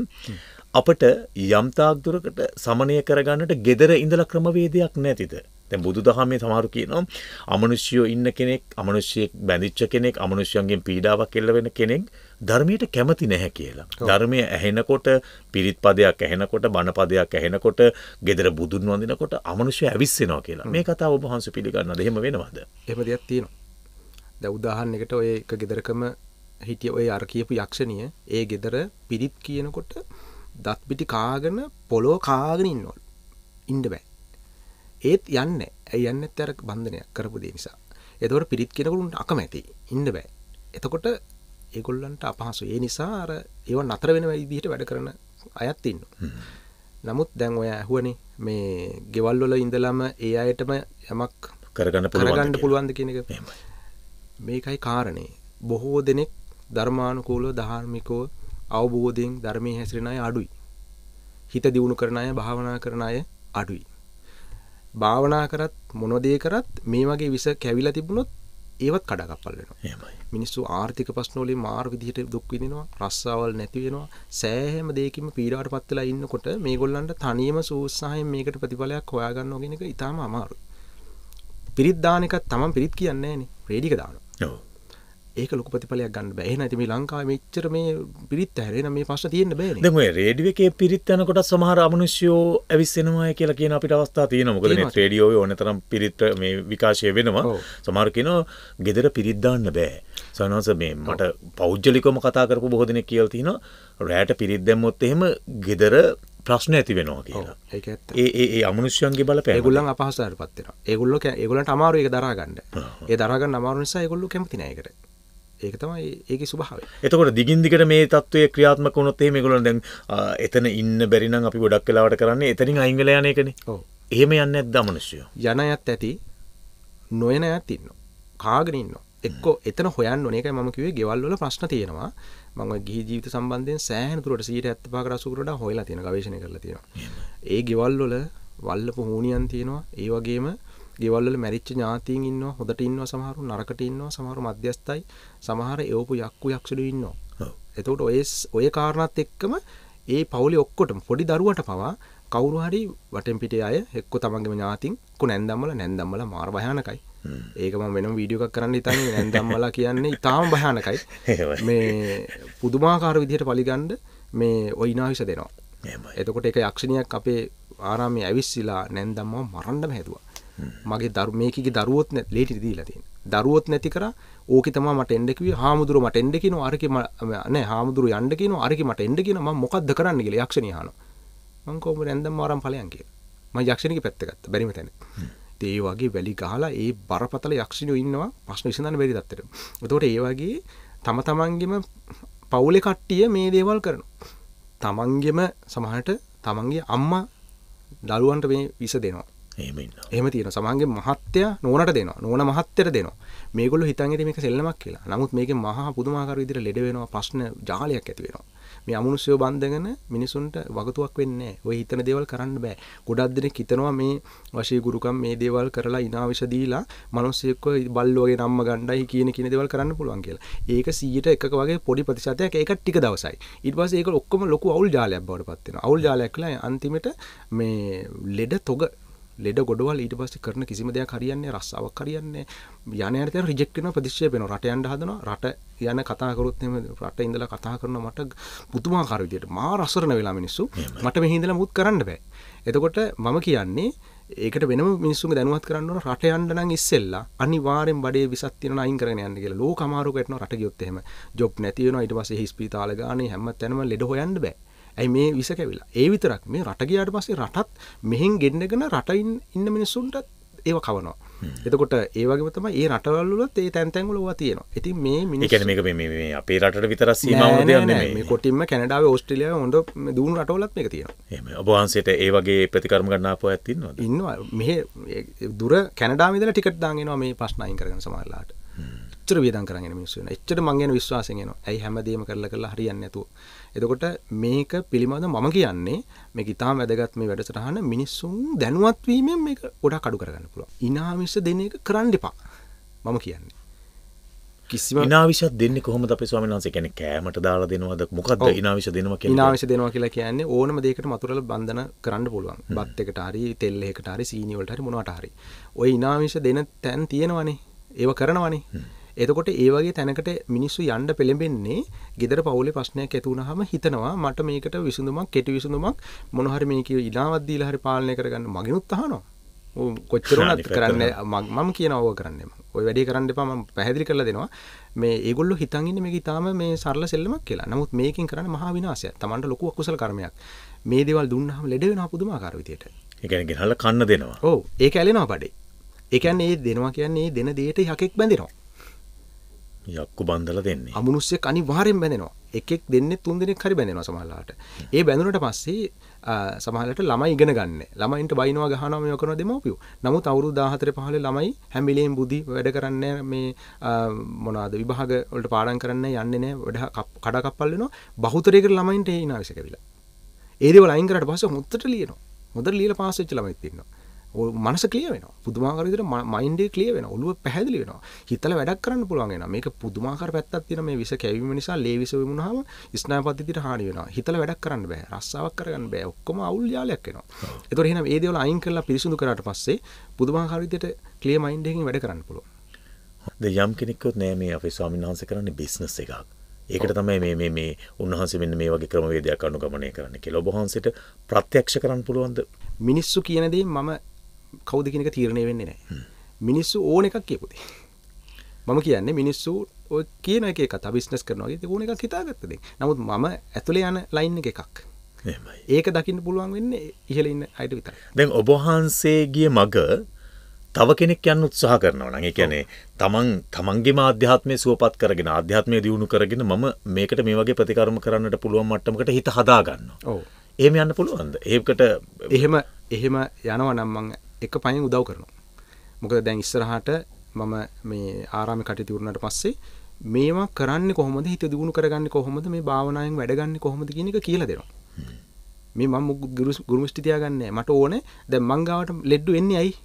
අපට යම් තාක් දුරකට සමනය කරගන්නට gedara ඉඳලා ක්‍රමවේදයක් නැතිද? දැන් බුදුදහමේ සමහරු කියනවා අමනුෂ්‍යයෝ ඉන්න කෙනෙක්, අමනුෂ්‍යයෙක් බැඳිච්ච කෙනෙක්, අමනුෂ්‍යයන්ගෙන් පීඩාවක් එල්ල වෙන කෙනෙක් ධර්මයට කැමති නැහැ කියලා. ධර්මය ඇහෙනකොට, පිරිත් පදයක් ඇහෙනකොට, බණ පදයක් ඇහෙනකොට, gedara බුදුන් වඳිනකොට අමනුෂ්‍ය ඇවිස්සෙනවා කියලා. මේ කතාව ඔබ වහන්සේ පිළිගන්නවද? එහෙම වෙනවද? එහෙම දෙයක් තියෙනවා. දැන් උදාහරණයකට ඔය එක ගෙදරකම හිටිය ඔය අර කියපු යක්ෂණිය ඒ ගෙදර පිරිත් කියනකොට දත් පිටි කාගෙන පොළොව කාගෙන ඉන්නවලු. ඉන්න බෑ. ඒත් යන්නේ. ඇයි යන්නේ නැත්තේ අර බන්ධනයක් කරපු දේ නිසා. ඒතකොට පිරිත් කියනකොට උන්ට අකමැති. ඉන්න බෑ. එතකොට ඒගොල්ලන්ට අපහසු. ඒ නිසා අර ඒව නතර වෙන විදිහට වැඩ කරන අයත් ඉන්නවා. නමුත් දැන් ඔය ඇහුවනේ මේ ගෙවල් වල ඉඳලම ඒ අයටම යමක් කරගන්න පුළුවන්ද කියන එක. මේකයි කාරණේ. බොහෝ දෙනෙක් ධර්මානුකූලව ධාර්මිකව අවබෝධයෙන් ධර්මයේ හැසිරෙන අය අඩුයි. හිත දියුණු කරන අය, භාවනා කරන අය අඩුයි. භාවනා කරත් මොනදේ කරත් මේ වගේ විස කැවිලා තිබුණොත් ඒවත් කඩාකප්පල් වෙනවා. එහෙමයි. මිනිස්සු ආර්ථික ප්‍රශ්න වලින් මාර විදිහට දුක් විඳිනවා, රස්සාවල් නැති වෙනවා. සෑහෙම දෙයකින්ම පීඩාවටපත් වෙලා ඉන්නකොට මේගොල්ලන්ට තනියම සූත්සාහයෙන් මේකට ප්‍රතිඵලයක් හොයාගන්නවා කියන එක ඉතාම අමාරුයි. පිරිත් දාන එකත් තමන් පිරිත් කියන්නේ නැහනේ. රේඩික දානවා. ඔව්. ඒක ලොකු ප්‍රතිඵලයක් ගන්න බෑ. එහෙනම් ඉතින් මේ ලංකාවේ මෙච්චර මේ පිරිත් ඇහැරෙන මේ ප්‍රශ්න තියෙන්න බෑනේ. දැන් ඔය රේඩියෝ එකේ පිරිත් යනකොට සමහර අමනුෂ්‍යෝ ඇවිස්සෙනවා කියලා කියන අපිට අවස්ථා තියෙනවා. මොකද මේ රේඩියෝවේ ඕනතරම් පිරිත් මේ විකාශය වෙනවා. සමහර කියනවා gedara පිරිත් දාන්න බෑ. සනස මේ මට පෞද්ගලිකවම කතා කරපු බොහෝ දෙනෙක් කියලා තිනවා රැයට පිරිත් දැම්මොත් එහෙම gedara ප්‍රශ්න ඇති වෙනවා කියලා. ඒක ඇත්ත. ඒ අමනුෂ්‍යයන්ගේ බලපෑම. ඒගොල්ලන් අපහසුතාවයටපත් වෙනවා. ඒගොල්ලෝ ඒගොල්ලන්ට අමාරු ඒක දරා ගන්න. ඒ දරා ගන්න අමාරු නිසා ඒගොල්ලෝ කැමති නෑ ඒකට. ඒක තමයි ඒකේ ස්වභාවය. එතකොට දිගින් දිගට මේ තත්ත්වයේ ක්‍රියාත්මක වුණොත් එහෙම ඒගොල්ලෝ දැන් එතන ඉන්න බැරි නම් අපි ගොඩක් වෙලාවට කරන්නේ එතනින් අයින් වෙලා යන එකනේ. ඔව්. එහෙම යන්නේ නැද්ද මිනිස්සු? යන අයත් ඇති නොයන අයත් ඉන්නවා. කාගෙන ඉන්නවා. එක්කෝ එතන හොයන්න ඕනේ. ඒකයි මම කිව්වේ ගෙවල් වල ප්‍රශ්න තියෙනවා. මම ඔය ගිහි ජීවිත සම්බන්ධයෙන් සෑහෙන දුරට 75%කට 80%කට වඩා හොයලා තියෙනවා, ගවේෂණය කරලා තියෙනවා. ඒ ගෙවල් වල වල්ලපු හෝනියන් තියෙනවා. ඒ වගේම ගෙවල් වල මැරිච්ච ඥාතීන් ඉන්නවා, හොදට ඉන්නවා, සමහරු නරකට ඉන්නවා, සමහරු මධ්‍යස්ථයි, සමහර එවපු යක්කු යක්ෂඩු ඉන්නවා. එතකොට ඔය කාරණාත් එක්කම ඒ පවුලේ ඔක්කොටම පොඩි දරුවට පවා කවුරු හරි වටෙන් පිටේ අය එක්ක තමන්ගේම ඥාතින් එක්ක නැන්දම්මලා මාර භයානකයි. ඒක මම වෙනම වීඩියෝ එකක් කරන්න හිතන්නේ. නැන්දම්මලා කියන්නේ ඊටාම භයානකයි. මේ පුදුමාකාර විදිහට පරිගන්න මේ ඔය ඉනාවිස දෙනවා. එතකොට ඒක යක්ෂණියක් අපේ ආරාමයේ ඇවිස්සලා නැන්දම්මව මරන්නම හැදුවා. මගේ මේකේ දරුවොත් ලේටි දීලා තියෙනවා. දරුවොත් නැති කරා ඕකේ තමයි මට එන්න කිව්වේ. හාමුදුරුවෝ මට එන්න කියනවා. අරකේ නෑ හාමුදුරුවෝ යන්න කියනවා. අරකේ මට එන්න කියනවා. මම මොකද්ද කරන්න කියලා යක්ෂණිය අහනවා. මං කොහොමද නැන්දම්ම ආරාම ඵලයන් කියලා. මම යක්ෂණියගේ පැත්ත ගත්තා. බැරිම තැන. ඒ වගේ වැලි ගහලා ඒ බරපතල යක්ෂණියෝ ඉන්නවා ප්‍රශ්න විසඳන්න බැරි තත්ත්වෙට. ඒතකොට ඒ වගේ තම තමන්ගෙම පවුලේ කට්ටිය මේ දේවල් කරනවා. තමන්ගෙම සමහරට තමන්ගේ අම්මා දරුවන්ට මේ විස දෙනවා. එහෙම තියෙනවා. සමහරගේ මහත්තයා නෝනට දෙනවා. නෝන මහත්තයට දෙනවා. මේගොල්ලෝ හිතන් ඉතින් මේක සෙල්ලමක් කියලා. නමුත් මේකේ මහා පුදුමාකාර විදිහට ලෙඩ වෙනවා, ප්‍රශ්න ජාලයක් ඇති වෙනවා. මේ අමනුෂ්‍යව බන්ධගෙන මිනිසුන්ට වගතුවක් වෙන්නේ නැහැ. ඔය හිතන දේවල් කරන්න බෑ. ගොඩක් දෙනෙක් හිතනවා මේ වශී ගුරුකම් මේ දේවල් කරලා ඉනාවිෂ දීලා මිනිස්සෙක්ව බල්ලෝ වගේ නම්ම ගණ්ඩයි කියන දේවල් කරන්න පුළුවන් කියලා. ඒක 100ට එකක වගේ පොඩි ප්‍රතිශතයක් ඒක ටික දවසයි. ඊට පස්සේ ඒක ඔක්කොම ලොකු අවුල් ජාලයක් බවට පත් වෙනවා. අවුල් ජාලයක් කියලා අන්තිමට මේ ලෙඩ ගොඩවල් ඊට පස්සේ කරන කිසිම දෙයක් හරියන්නේ රස්සාවක් හරියන්නේ යන යන තැන රිජෙක්ට් වෙනවා, ප්‍රතික්ෂේප වෙනවා. රට යන්න හදනවා. රට යන කතා කරොත් එහෙම රට ඉඳලා කතා කරනවා මට පුදුමාකාර විදියට මා රසරණ වෙලා මිනිස්සු මට මෙහි ඉඳලා මුත් කරන්න බෑ. එතකොට මම කියන්නේ ඒකට වෙනම මිනිස්සුන්ගේ දැනුවත් කරන්න ඕන. රට යන්න නම් ඉස්සෙල්ලා අනිවාර්යෙන් බඩේ විසක් තියෙනවා අයින් කරගෙන යන්න කියලා. ලෝක අමාරුක වැටෙනවා රට ගියොත් එහෙම. ජොබ් නැති වෙනවා. ඊට පස්සේ හිස්පිතාල ගානේ හැම තැනම ලෙඩ හොයන්න බෑ. ඇයි මේ විස කැවිලා. ඒ විතරක් මේ රට ගියාට පස්සේ රටත් මෙහෙන් ගෙන්නගෙන රට ඉන්න මිනිස්සුන්ට ඒව කවනවා. එතකොට ඒ වගේම තමයි මේ රටවල් වලත් ඒ තැන් තැන් වල ඕවා තියෙනවා. ඉතින් මේ මිනිස්සු ඒ කියන්නේ මේක මේ අපේ රටට විතර සීමා වුණ දෙයක් නෙමෙයි. මේ කොටින්ම කැනඩාවේ ඕස්ට්‍රේලියාවේ හොඳ දුණු රටවලත් මේක තියෙනවා. එහෙමයි. ඔබ වහන්සේට ඒ වගේ ප්‍රතිකර්ම ගන්න ආපුවාත් ඉන්නවද? ඉන්නවා. මෙහෙ දුර කැනඩාවේ ඉඳලා ටිකට් දාන් එනවා මේ ප්‍රශ්න අයින් කරගෙන සමහරලාට. එච්චර වියදම් කරගෙන එන මිනිස්සු වෙනවා. එච්චර මං ගැන විශ්වාසයෙන් එනවා. ඇයි හැමදේම කරලා හරියන්නේ නැතුව. එතකොට මේක පිළිබඳව මම කියන්නේ මේක ඉතාම වැදගත් මේ වැඩසටහන මිනිස්සුන් දැනුවත් වීමෙන් මේක ගොඩක් අඩු කරගන්න පුළුවන්. ඉනාවිෂ දෙන එක කරන්න එපා. මම කියන්නේ. කිසිම ඉනාවිෂයක් දෙන්නේ කොහොමද අපේ ස්වාමීන් වහන්සේ? කියන්නේ කෑමට දාලා දෙනවද? මොකද්ද ඉනාවිෂ දෙනවා කියන්නේ? ඉනාවිෂ දෙනවා කියලා කියන්නේ ඕනම දෙයකට මතුරල බන්ධන කරන්න පුළුවන්. බත් එකට හරි, තෙල් එකකට හරි, සීනි වලට හරි මොනවට හරි. ওই ඉනාවිෂ දෙන තැන් තියෙනවනේ. ඒව කරනවනේ. එතකොට ඒ වගේ තැනකට මිනිස්සු යන්න පෙළඹෙන්නේ ගෙදර පවුලේ ප්‍රශ්නයක් ඇති වුනහම හිතනවා මට මේකට විසඳුමක් කෙටි විසඳුමක් මොන හරි මේක ඉලාවක් දීලා හරි පාලනය කරගන්න මගෙනුත් අහනවා. කොච්චර වුණත් කරන්නේ මම කියනවා ඕක කරන්න එපා. ඔය වැඩේ කරන්න එපා මම පැහැදිලි කරලා දෙනවා. මේ ඒගොල්ලෝ හිතන් ඉන්නේ මේක ඊටාම මේ සරල සෙල්ලමක් කියලා. නමුත් මේකෙන් කරන්නේ මහා විනාශයක්. Tamanට ලොකු අකුසල කර්මයක්. මේ දේවල් දුන්නාම ලෙඩ වෙනවා පුදුමාකාර විදියට. ඒ කියන්නේ ගෙනල්ලා කන්න දෙනවා. ඔව් ඒක ඇලෙනවා බඩේ. ඒ කියන්නේ මේ දෙනවා කියන්නේ මේ දෙන දෙයට යකෙක් බැඳෙනවා. යක්කු බන්දලා දෙන්නේ. අමනුෂ්‍යෙක් අනිවාර්යෙන් බැඳෙනවා. එකෙක් දෙන්නේ තුන් දෙනෙක් හරි බැඳෙනවා සමහරලාට. ඒ බැඳුනට පස්සේ සමහරලාට ළමයි ඉගෙන ගන්න. ළමයින්ට බයිනවා ගහනවා මේව කරනවා දෙමව්පියෝ. නමුත් අවුරුදු 14 15 ළමයි හැම වෙලේම බුද්ධි වැඩ කරන්නේ මේ මොනවාද විභාග වලට පාඩම් කරන්නේ යන්නේ නැහැ. වැඩ කඩ කප්පල් වෙනවා. බහුතරයකට ළමයින්ට ඒ ඉනාවිෂ කැවිලා. ඒ දේවල් අයින් කරාට පස්සේ මුත්තට ලියනවා. මුදල් ලියලා පාස් වෙච්ච ළමයිත් ඉන්නවා. මනස ක්ලියර් වෙනවා. පුදුමාකාර විදිහට මයින්ඩ් එක ක්ලියර් වෙනවා. ඔළුව පැහැදිලි වෙනවා. හිතලා වැඩක් කරන්න පුළුවන් වෙනවා. මේක පුදුමාකාර පැත්තක් තියෙනවා. මේ විස කැවීම නිසා ලේ විස වුණාම ස්නායු පද්ධතියට හානි වෙනවා. හිතලා වැඩක් කරන්න බෑ. රස්සාවක් කරගන්න බෑ. ඔක්කොම අවුල් යාලයක් වෙනවා. ඒතකොට එහෙනම් මේ දේවල් අයින් කරලා පිරිසුදු කරාට පස්සේ පුදුමාකාර විදිහට ක්ලියර් මයින්ඩ් එකකින් වැඩ කරන්න පුළුවන්. දැන් යම් කෙනෙක්වත් නෑ මේ අපේ ස්වාමීන් වහන්සේ කරන්නේ බිස්නස් එකක්. ඒකට තමයි මේ උන්වහන්සේ මෙන්න මේ වගේ ක්‍රමවේදයක් අනුගමනය කරන්න කියලා. ඔබ වහන්සේට ප්‍රත්‍යක්ෂ කරන්න පුළුවන්ද? මිනිස්සු කියන දේ මම කවුද කියන එක තීරණය වෙන්නේ නැහැ. මිනිස්සු ඕන එකක් කියපොතේ. මම කියන්නේ මිනිස්සු ඔය කියන එක කතා බිස්නස් කරනවා වගේ ඕන එකක් හිතාගත්ත දෙයක්. නමුත් මම ඇතුලේ යන ලයින් එක එකක්. එහෙමයි. ඒක දකින්න පුළුවන් වෙන්නේ ඉහළ ඉන්න අයට විතරයි. දැන් ඔබ වහන්සේ ගිය මග තව කෙනෙක් යන්න උත්සාහ කරනවා නම් ඒ කියන්නේ තමන්ගේම ආධ්‍යාත්මය සුවපත් කරගෙන ආධ්‍යාත්මය දියුණු කරගෙන මම මේකට මේ වගේ ප්‍රතිකර්ම කරන්නට පුළුවන් මට්ටමකට හිත හදා ගන්නවා. ඔව්. එහෙම යන්න පුළුවන්ද? ඒකට එහෙම යනවා නම් මම එක පයින් උදව් කරනවා. මොකද දැන් ඉස්සරහට මම මේ ආරාමේ කටයුතු වුණාට පස්සේ මේවා කරන්නේ කොහොමද, හිත දියුණු කරගන්නේ කොහොමද, මේ භාවනාවෙන් වැඩ ගන්න කොහොමද කියන එක කියලා දෙනවා. මේ මම ගුරුමුෂ්ටි තියාගන්නේ මට ඕනේ දැන් මං ගාවට ලෙඩ්ඩු එන්නේ ඇයි?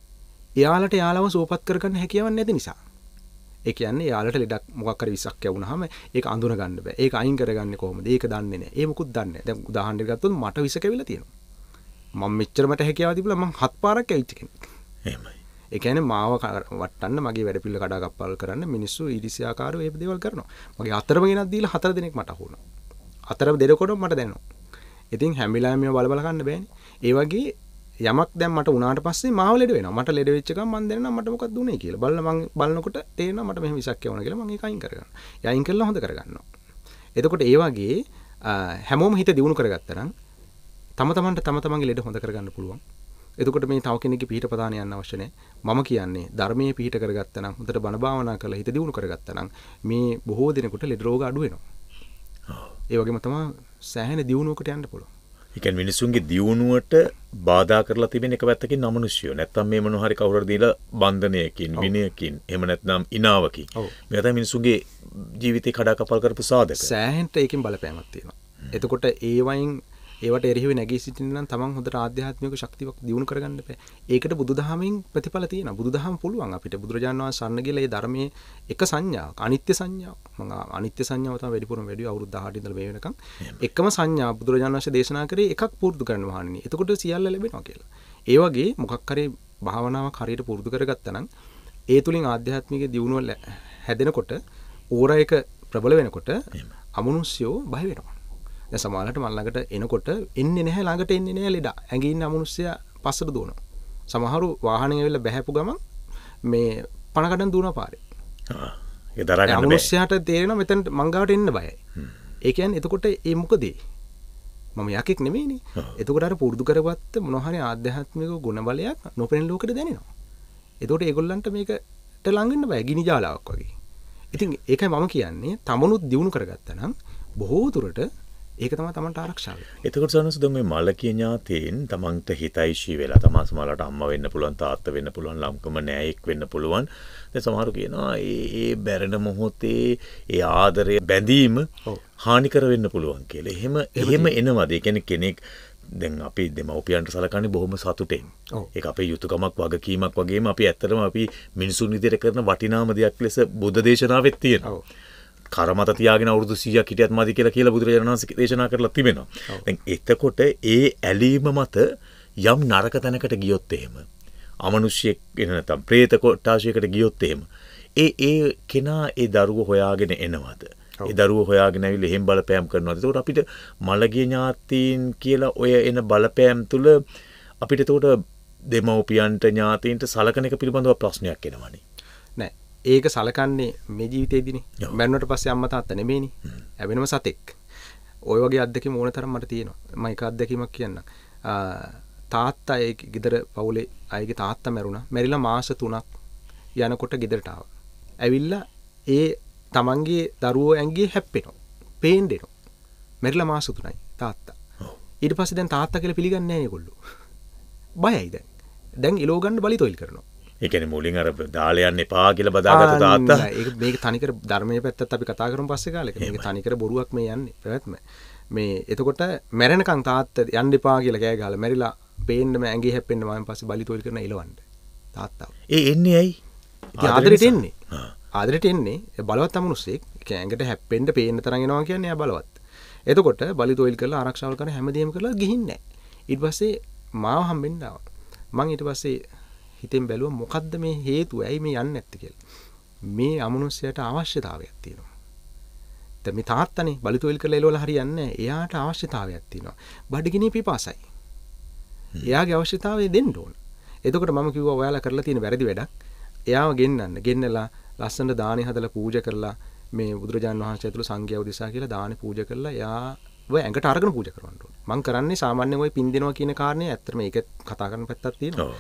එයාලට යාලව සුවපත් කරගන්න හැකියාවක් නැති නිසා. ඒ කියන්නේ එයාලට ලෙඩක් මොකක් හරි විසක් යවුනහම ඒක අඳුන ගන්න බෑ. ඒක අයින් කරගන්නේ කොහොමද? ඒක දන්නේ නැහැ. ඒ මොකුත් දන්නේ නැහැ. දැන් උදාහරණයක් ගත්තොත් මට විස කැවිලා තියෙනවා. මම මෙච්චර මට හැකියාව තිබුණා මං 7 පාරක් ඇවිත් කෙනෙක්. එහෙමයි. ඒ කියන්නේ මාව වටන්න මගේ වැඩ පිළිවෙල කඩාකප්පල් කරන්න මිනිස්සු ඊර්ෂ්‍යාකාරව ඒ දේවල් කරනවා. මගේ හතරම ගෙනත් දීලා 4 දෙනෙක් මට අහුණා. 4 දෙනකොටම මට දැනෙනවා. ඉතින් හැම වෙලාවෙම මේව බල ගන්න බෑනේ. ඒ වගේ යමක් දැන් මට උනාට පස්සේ මාව ලෙඩ වෙනවා. මට ලෙඩ වෙච්ච ගමන් මම දැනනවා මට මොකක්ද උනේ කියලා. මම බලනකොට තේරෙනවා මට මෙහෙම විසක් යවුණා කියලා. මම ඒක අයින් කරගන්නවා. ඒ අයින් කරලා හොඳ කරගන්නවා. එතකොට ඒ වගේ හැමෝම හිත දියුණු කරගත්තා නම් තම තමන්ගේ ලෙඩ හොඳ කරගන්න පුළුවන්. එතකොට මේ තව කෙනෙක්ගේ පිහිට ප්‍රදාන යන්න අවශ්‍ය නැහැ. මම කියන්නේ ධර්මයේ පිහිට කරගත්තා නම් හොඳට බණ භාවනා කරලා හිත දියුණු කරගත්තා නම් මේ බොහෝ දිනකට ලෙඩ රෝග අඩු වෙනවා. ඒ වගේම තමයි සෑහෙන දියුණුවකට යන්න පුළුවන්. ඒ කියන්නේ මිනිසුන්ගේ දියුණුවට බාධා කරලා තිබෙන එක පැත්තකින් අමනුෂ්‍යයෝ. නැත්තම් මේ මොන හරි කවුරු හරි දීලා බන්ධනයකින්, විනයකින්, එහෙම නැත්නම් ඉනාවකින්. මේවා තමයි මිනිසුන්ගේ ජීවිතේ කඩාකප්පල් කරපු සාධක. සෑහෙන්ට ඒකෙන් බලපෑමක් තියෙනවා. එතකොට ඒවට එරෙහිව නැගී සිටින්න නම් තමන් හොඳට ආධ්‍යාත්මික ශක්තියක් දියුණු කරගන්න බෑ. ඒකට බුදුදහමෙන් ප්‍රතිඵල තියෙනවා. බුදුදහම පුළුවන් අපිට බුදුරජාණන් වහන්සේ සරණ ගිහලා මේ ධර්මයේ එක සංඥාවක්, අනිත්‍ය සංඥාව. මම අනිත්‍ය සංඥාව තමයි වැඩිපුරම වැඩි අවුරුදු 18 ඉඳලා මේ වෙනකන් එකම සංඥාව බුදුරජාණන් වහන්සේ දේශනා කරේ එකක් පුරුදු කරන්න මහණෙනි. එතකොට සියල්ල ලැබෙනවා කියලා. ඒ වගේ මොකක් හරි භාවනාවක් හරියට පුරුදු කරගත්තා නම් ඒ තුලින් ආධ්‍යාත්මික දියුණුව හැදෙනකොට ඕරා එක ප්‍රබල වෙනකොට අමනුෂ්‍යෝ බය වෙනවා. දැන් සමහරවිට මල් ළඟට එනකොට එන්නේ නැහැ, ළඟට එන්නේ නැහැ ලෙඩ. ඇඟේ ඉන්න අමනුෂ්‍යයා පස්සට දුවනවා. සමහරු වාහනේ ඇවිල්ලා බැහැපු ගමන් මේ පණ කඩන් දුවනවා පාරේ. ඒක දරා ගන්න බෑ. අමනුෂ්‍යයාට තේරෙනවා මෙතන මං ගාවට එන්න බයයි. ඒ කියන්නේ එතකොට ඒ මොකද? මම යකෙක් නෙමෙයිනේ. එතකොට අර පුරුදු කරගත්ත මොනවා හරි ආධ්‍යාත්මික ගුණ බලයක් නොපෙනෙන ලෝකෙට දැනෙනවා. එතකොට ඒගොල්ලන්ට මේකට ලඟ වෙන්න බෑ, ගිනි ජාලාවක් වගේ. ඉතින් ඒකයි මම කියන්නේ තමනුත් දියුණු කරගත්තා නම් බොහෝ දුරට ඒක තමයි තමන්ට ආරක්ෂාව. එතකොට සනසුද මේ මලකිය ඥාතීන් තමන්ට හිතයිශී වෙලා තමා සමහරවිට අම්මා වෙන්න පුළුවන්, තාත්තා වෙන්න පුළුවන්, ළම්කම නෑයෙක් වෙන්න පුළුවන්. දැන් සමහරු කියනවා ඒ බැරෙන මොහොතේ ඒ ආදරය බැඳීම හානිකර වෙන්න පුළුවන් කියලා. එහෙම එනවාද? ඒ කියන්නේ කෙනෙක් දැන් අපි දෙමව්පියන්ට සලකන්නේ බොහොම සතුටෙන්. ඒක අපේ යුතුයකමක්, වගකීමක් වගේම අපි ඇත්තටම අපි මිනිසුන් විදිහට කරන වටිනාම දෙයක් ලෙස බුද්ධ දේශනාවෙත් තියෙනවා. කරමත තියාගෙන අවුරුදු 100ක් හිටියත් මදි කියලා බුදුරජාණන් වහන්සේ දේශනා කරලා තිබෙනවා. දැන් එතකොට ඒ ඇලීම මත යම් නරක තැනකට ගියොත් එහෙම, අමනුෂ්‍යෙක් වෙන නැත්නම් പ്രേත කොටාශයකට ගියොත් එහෙම, ඒ කෙනා ඒ දරුවෝ හොයාගෙන එනවද? ඒ දරුවෝ හොයාගෙන ඇවිල්ලා එහෙම බලපෑම් කරනවද? එතකොට අපිට මළගිය ඥාතීන් කියලා ඔය එන බලපෑම් තුල අපිට එතකොට දෙමව්පියන්ට ඥාතීන්ට සලකන එක පිළිබඳව ප්‍රශ්නයක් එනවනේ. නෑ. ඒක සලකන්නේ මේ ජීවිතේදීනේ. මැරුණට පස්සේ අම්මා තාත්තා නෙමෙයිනේ. ඇවෙනම සතෙක්. ওই වගේ අත්දැකීම් ඕන තරම් මට තියෙනවා. මම එක අත්දැකීමක් කියන්නම්. තාත්තා ඒ ගෙදර පවුලේ අයගේ තාත්තා මැරුණා. මැරිලා මාස 3ක් යනකොට ගෙදරට ආවා. ඇවිල්ලා ඒ තමන්ගේ දරුවෝ ඇඟේ හැප්පෙනවා. පේන් දෙනවා. මැරිලා මාස 3යි තාත්තා. ඊට පස්සේ දැන් තාත්තා කියලා පිළිගන්නේ නැහැ ඒගොල්ලෝ. බයයි දැන්. දැන් ඉලෝ ගන්න බලිතොයිල් කරනවා. ඒ කියන්නේ මුලින් අර දාලා යන්න එපා කියලා බදාගත්ත තාත්තා. ඒක මේක තනිකර ධර්මයේ පැත්තත් අපි කතා කරමු පස්සේ කාලෙක. මේක තනිකර බොරුවක් මේ යන්නේ. පැවැත්ම. මේ එතකොට මැරෙනකන් තාත්තා යන්න එපා කියලා කෑ ගහලා මැරිලා පේන්නම ඇඟේ හැප්පෙන්න මම පස්සේ බලිතොයිල් කරන ඉලවන්න. තාත්තා. ඒ එන්නේ ඇයි? ඉතින් ආදරෙට එන්නේ. ආදරෙට එන්නේ බලවත් අමනුස්සෙක්. ඒ ඇඟට හැප්පෙන්න පේන්න තරම් එනවා කියන්නේ එයා බලවත්. එතකොට බලිතොයිල් කරලා ආරක්ෂාවල් කරන හැමදේම කරලා ගිහින් නැහැ. ඊට පස්සේ මාව හම්බෙන්න ආවා. මං ඊට පස්සේ හිතෙන් බැලුවා මොකද්ද මේ හේතුව? ඇයි මේ යන්නේ නැත්තේ කියලා. මේ අමනුෂ්‍යයට අවශ්‍යතාවයක් තියෙනවා. දැන් මේ තාත්තනේ බලිතොයිල් කරලා එලවලා හරියන්නේ නැහැ. එයාට අවශ්‍යතාවයක් තියෙනවා. බඩගිනි පිපාසයි. එයාගේ අවශ්‍යතාවය දෙන්න ඕන. එතකොට මම කිව්වා ඔයාලා කරලා තියෙන වැරදි වැඩක්. එයාව ගෙන්නන්න. ගෙන්නලා ලස්සනට දානි හදලා පූජා කරලා මේ බුදුරජාණන් වහන්සේ ඇතුළු සංඝයා උදෙසා කියලා දානි පූජා කරලා එයාව ඇඟට අරගෙන පූජා කරවන්න ඕන. මම කරන්නේ සාමාන්‍යයෙන් ওই පින් දෙනවා කියන කාරණේ ඇත්තටම ඒක කතා කරන පැත්තක් තියෙනවා.